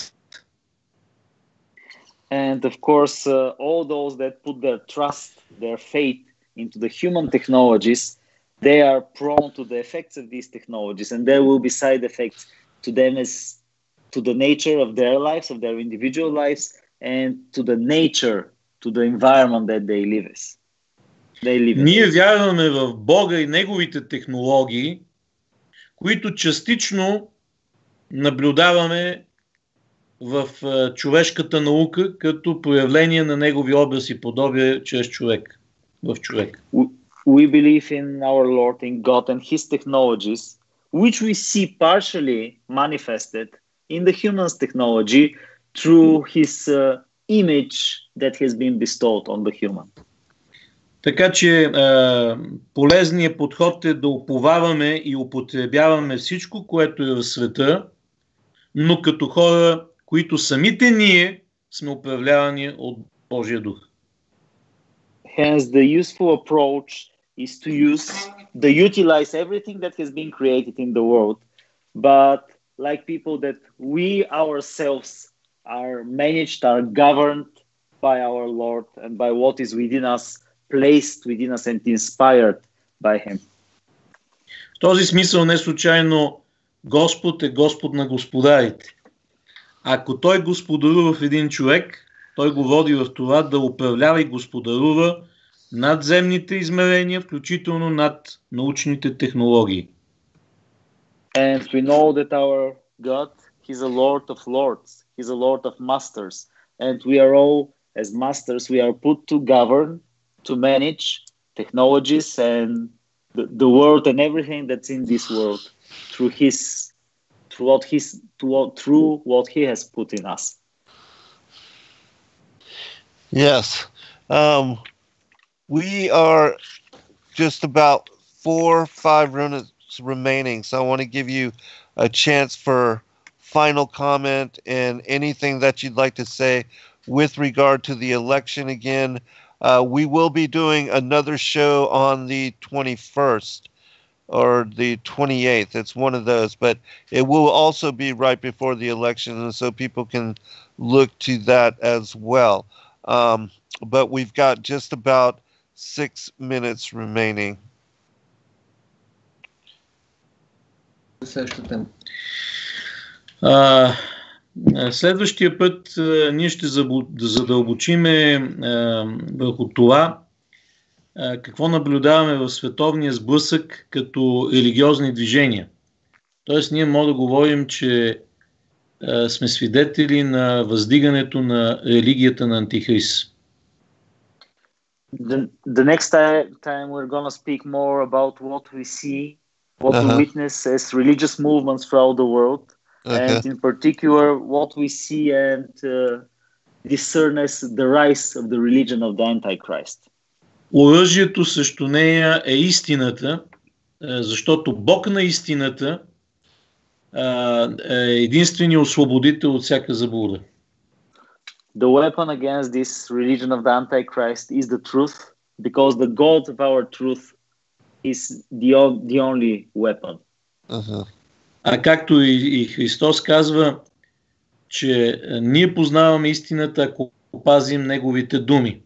And of course, uh, all those that put their trust, their faith into the human technologies, they are prone to the effects of these technologies, and there will be side effects to them as to the nature of their lives, of their individual lives, and to the nature, to the environment that they live in. They live in. Ние вярваме в Бога и неговите технологии, които частично наблюдаваме в uh, човешката наука като проявление на негови образ и подобие чрез човек, в човек. We, we believe in our Lord, in God and his technologies, which we see partially manifested in the human's technology through his uh, image that has been bestowed on the human. Така че е, полезният подход е да уповаваме и употребяваме всичко, което е в света, но като хора, които самите ние сме управлявани от Божия дух. Hence, the useful approach is to use, to utilize everything that has been created in the world, but like people that we ourselves are managed, are governed by our Lord and by what is within us, placed within us and inspired by him. В този смисъл не случайно Господ е Господ на господарите. Ако той господарува в един човек, той го води в това да управлява и господарува над земните измерения, включително над научните технологии. And we know that our God, He's a Lord of Lords. He's a Lord of Masters. And we are all, as masters, we are put to govern, to manage technologies and the, the world and everything that's in this world through His, through what He's, through what He has put in us. Yes. Um, we are just about four, five minutes remaining. So I want to give you a chance for final comment and anything that you'd like to say with regard to the election again. Uh, we will be doing another show on the twenty-first or the twenty-eighth. It's one of those, but it will also be right before the election, and so people can look to that as well. Um, but we've got just about six minutes remaining. Същата тема. А, следващия път а, ние ще задълбочиме а, върху това а, какво наблюдаваме в световния сблъсък като религиозни движения. Тоест ние можем да говорим, че а, сме свидетели на въздигането на религията на Антихрист. The, the next time, time we're going to speak more about what we see, what Uh-huh. we witness as religious movements throughout the world, Okay. and in particular what we see and uh, discern as the rise of the religion of the Antichrist. Оръжието срещу нея е истината, а, защото Бог на истината а, е единственият освободител от всяка заблуда. The weapon against this religion of the Antichrist is the truth, because the God of our truth is the, o- the only weapon. Uh-huh. А както и, и Христос казва, че ние познаваме истината, ако пазим Неговите думи.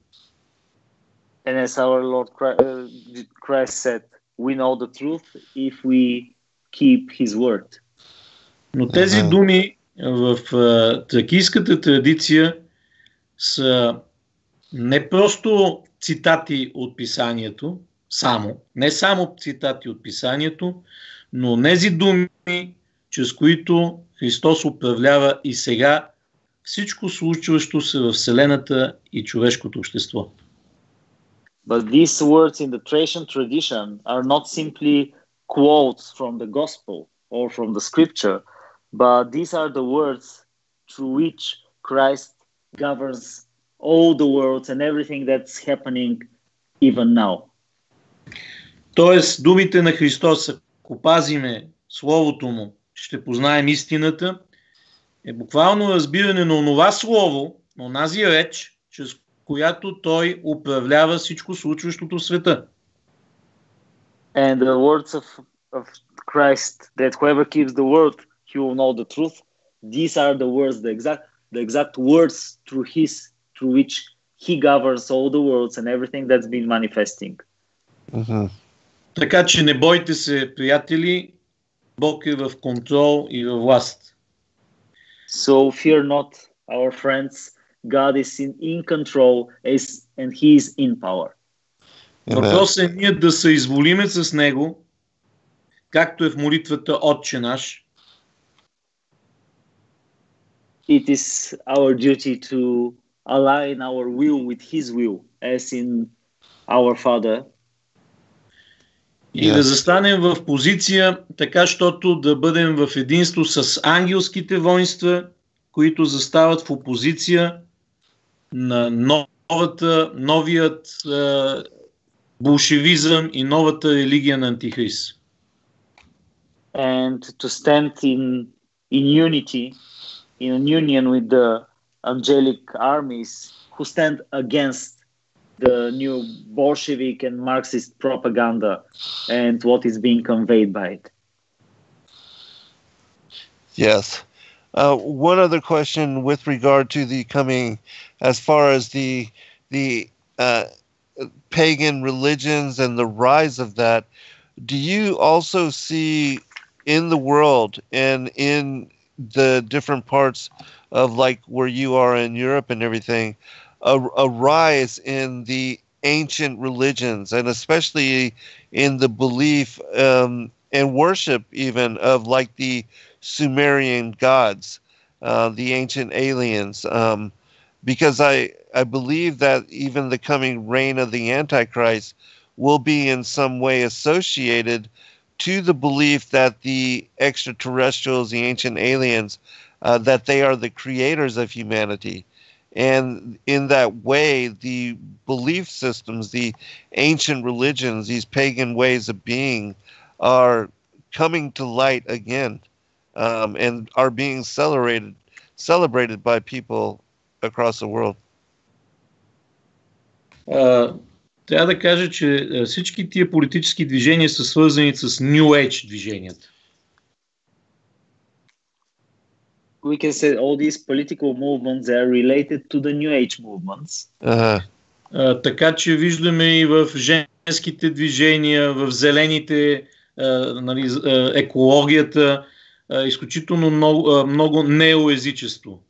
And as our Lord Christ, uh, Christ said, we know the truth if we keep His word. Но тези Ага. думи в а, тракийската традиция са не просто цитати от писанието, само, не само цитати от писанието, но тези думи, чрез които Христос управлява и сега всичко случващо се в Вселената и човешкото общество. But these words in the Thracian tradition are not simply quotes from the gospel or from the scripture, but these are the words through which Christ governs all the worlds and everything that's happening even now. Тоест, думите на Христос, ако пазиме Словото Му, ще познаем истината, е буквално разбиране на онова Слово, на онази реч, чрез която Той управлява всичко случващото в света. And the words of, of Christ, that whoever keeps the word, he will know the truth. These are the words, the exact, the exact words through his, through which he governs all the worlds and everything that's been manifesting. Uh-huh. Така че не бойте се, приятели, Бог е в контрол и във власт. So fear not, our friends. God is in, in control is, and he is in power. Въпросът е ние да се изволиме с Него, както е в молитвата Отче наш. It is our duty to align our will with his will, as in our Father. И yes. да застанем в позиция, така щото да бъдем в единство с ангелските воинства, които застават в опозиция на новата, новият е, болшевизъм и новата религия на Антихрист. And to stand in, in unity, in union with the angelic armies who stand against the new Bolshevik and Marxist propaganda and what is being conveyed by it. Yes. Uh, one other question with regard to the coming, as far as the the uh, pagan religions and the rise of that, do you also see in the world and in the different parts of like where you are in Europe and everything, a, a rise in the ancient religions, and especially in the belief um, and worship even of like the Sumerian gods, uh, the ancient aliens, um, because I, I believe that even the coming reign of the Antichrist will be in some way associated to the belief that the extraterrestrials, the ancient aliens, uh, that they are the creators of humanity. And in that way, the belief systems, the ancient religions, these pagan ways of being are coming to light again, um, and are being celebrated, celebrated by people across the world. Uh, трябва да кажа, че всички тия политически движения са свързани с New Age движенията. We can say all these political movements are related to the New Age movements. Uh-huh. Uh, така че виждаме и в женските движения, в зелените, uh, нали, uh, екологията, uh, изключително много, uh, много неоезичество.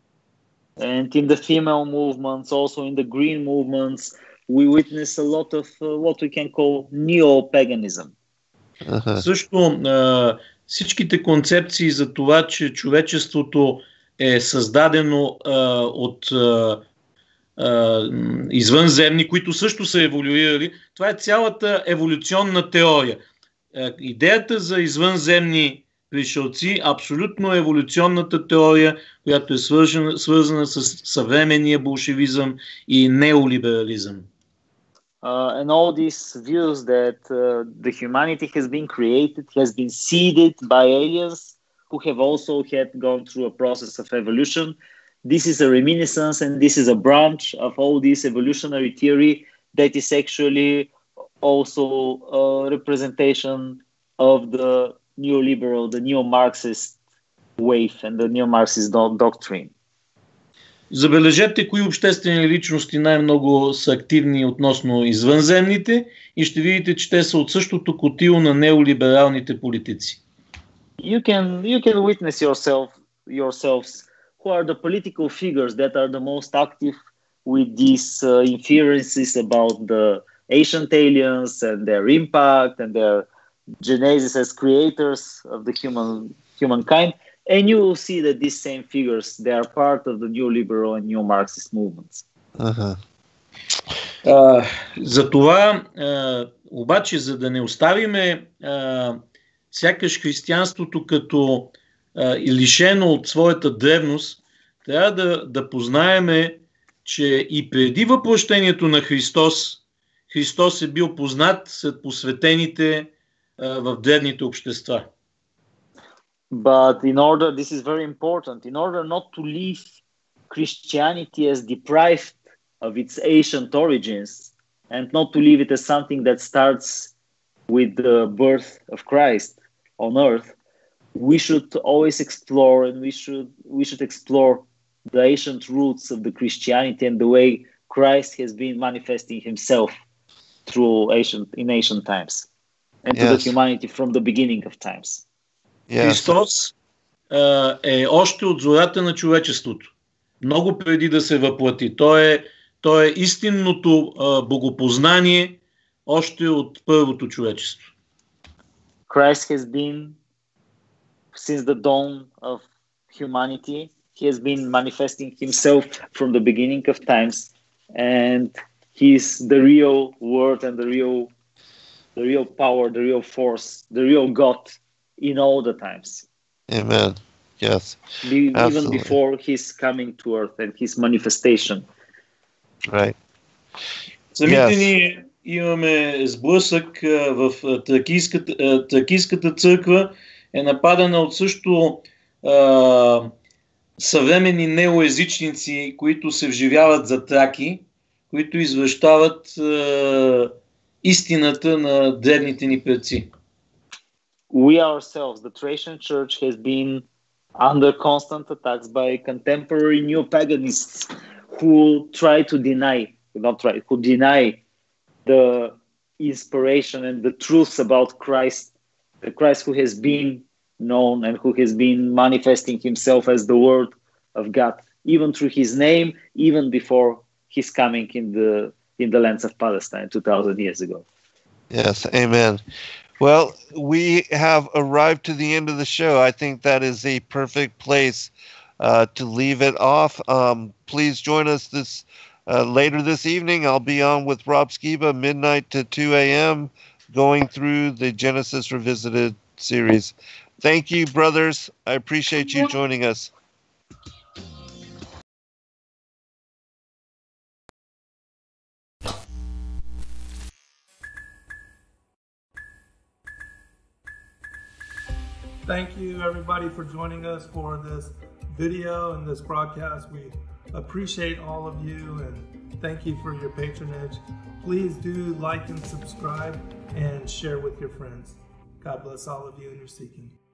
And in the female movements, also in the green movements, we witness a lot of uh, what we can call neo-paganism. Uh-huh. Също uh, всичките концепции за това, че човечеството е създадено uh, от uh, uh, извънземни, които също са еволюирали, това е цялата еволюционна теория. Uh, идеята за извънземни пришълци, абсолютно еволюционната теория, която е свързана, свързана с съвременния болшевизъм и неолиберализъм. Uh, and all these views that uh, the humanity has been created, has been seeded by aliens who have also had gone through a process of evolution. This is a reminiscence and this is a branch of all this evolutionary theory that is actually also a representation of the neoliberal, the neo-Marxist wave and the neo-Marxist do- doctrine. Забележете кои обществени личности най-много са активни относно извънземните и ще видите, че те са от същото котило на неолибералните политици. You can you can witness yourself yourselves who are the political figures that are the most active with these uh, inferences about the ancient aliens and their impact and their genesis as creators of the human humankind. And you will see that these same figures, they are part of the neoliberal and neo-Marxist movements. Uh-huh. Uh, за това, uh, обаче, за да не оставиме uh, сякаш християнството като uh, лишено от своята древност, трябва да, да познаеме, че и преди въплъщението на Христос, Христос е бил познат сред посветените uh, в древните общества. But in order, this is very important, in order not to leave Christianity as deprived of its ancient origins and not to leave it as something that starts with the birth of Christ on earth, we should always explore and we should we should explore the ancient roots of the Christianity and the way Christ has been manifesting himself through ancient in ancient times and yes. to the humanity from the beginning of times. Yes. Христос а, е още от зората на човечеството, много преди да се въплати. Той е, той е истинното а, богопознание още от първото човечество. Christ has been, since the dawn of humanity, he has been manifesting himself from the beginning of times, and he's the real word and the real, the real power, the real force, the real God in all the times. Amen. Yes. Be, even Absolutely. before his coming to earth and his manifestation. Right. Самите Yes. ние имаме сблъсък а, в а, Тракийската, а, Тракийската църква е нападана от също а, съвременни неоезичници, които се вживяват за траки, които извещават а, истината на древните ни предци. We ourselves, the Thracian church, has been under constant attacks by contemporary neo-paganists who try to deny, not try, who deny the inspiration and the truths about Christ, the Christ who has been known and who has been manifesting himself as the Word of God, even through his name, even before his coming in the in the lands of Palestine two thousand years ago. Yes. Amen. Well, we have arrived to the end of the show. I think that is a perfect place uh, to leave it off. Um, please join us this uh, later this evening. I'll be on with Rob Skiba, midnight to two a.m., going through the Genesis Revisited series. Thank you, brothers. I appreciate you joining us. Thank you, everybody, for joining us for this video and this broadcast. We appreciate all of you and thank you for your patronage. Please do like and subscribe and share with your friends. God bless all of you in your seeking.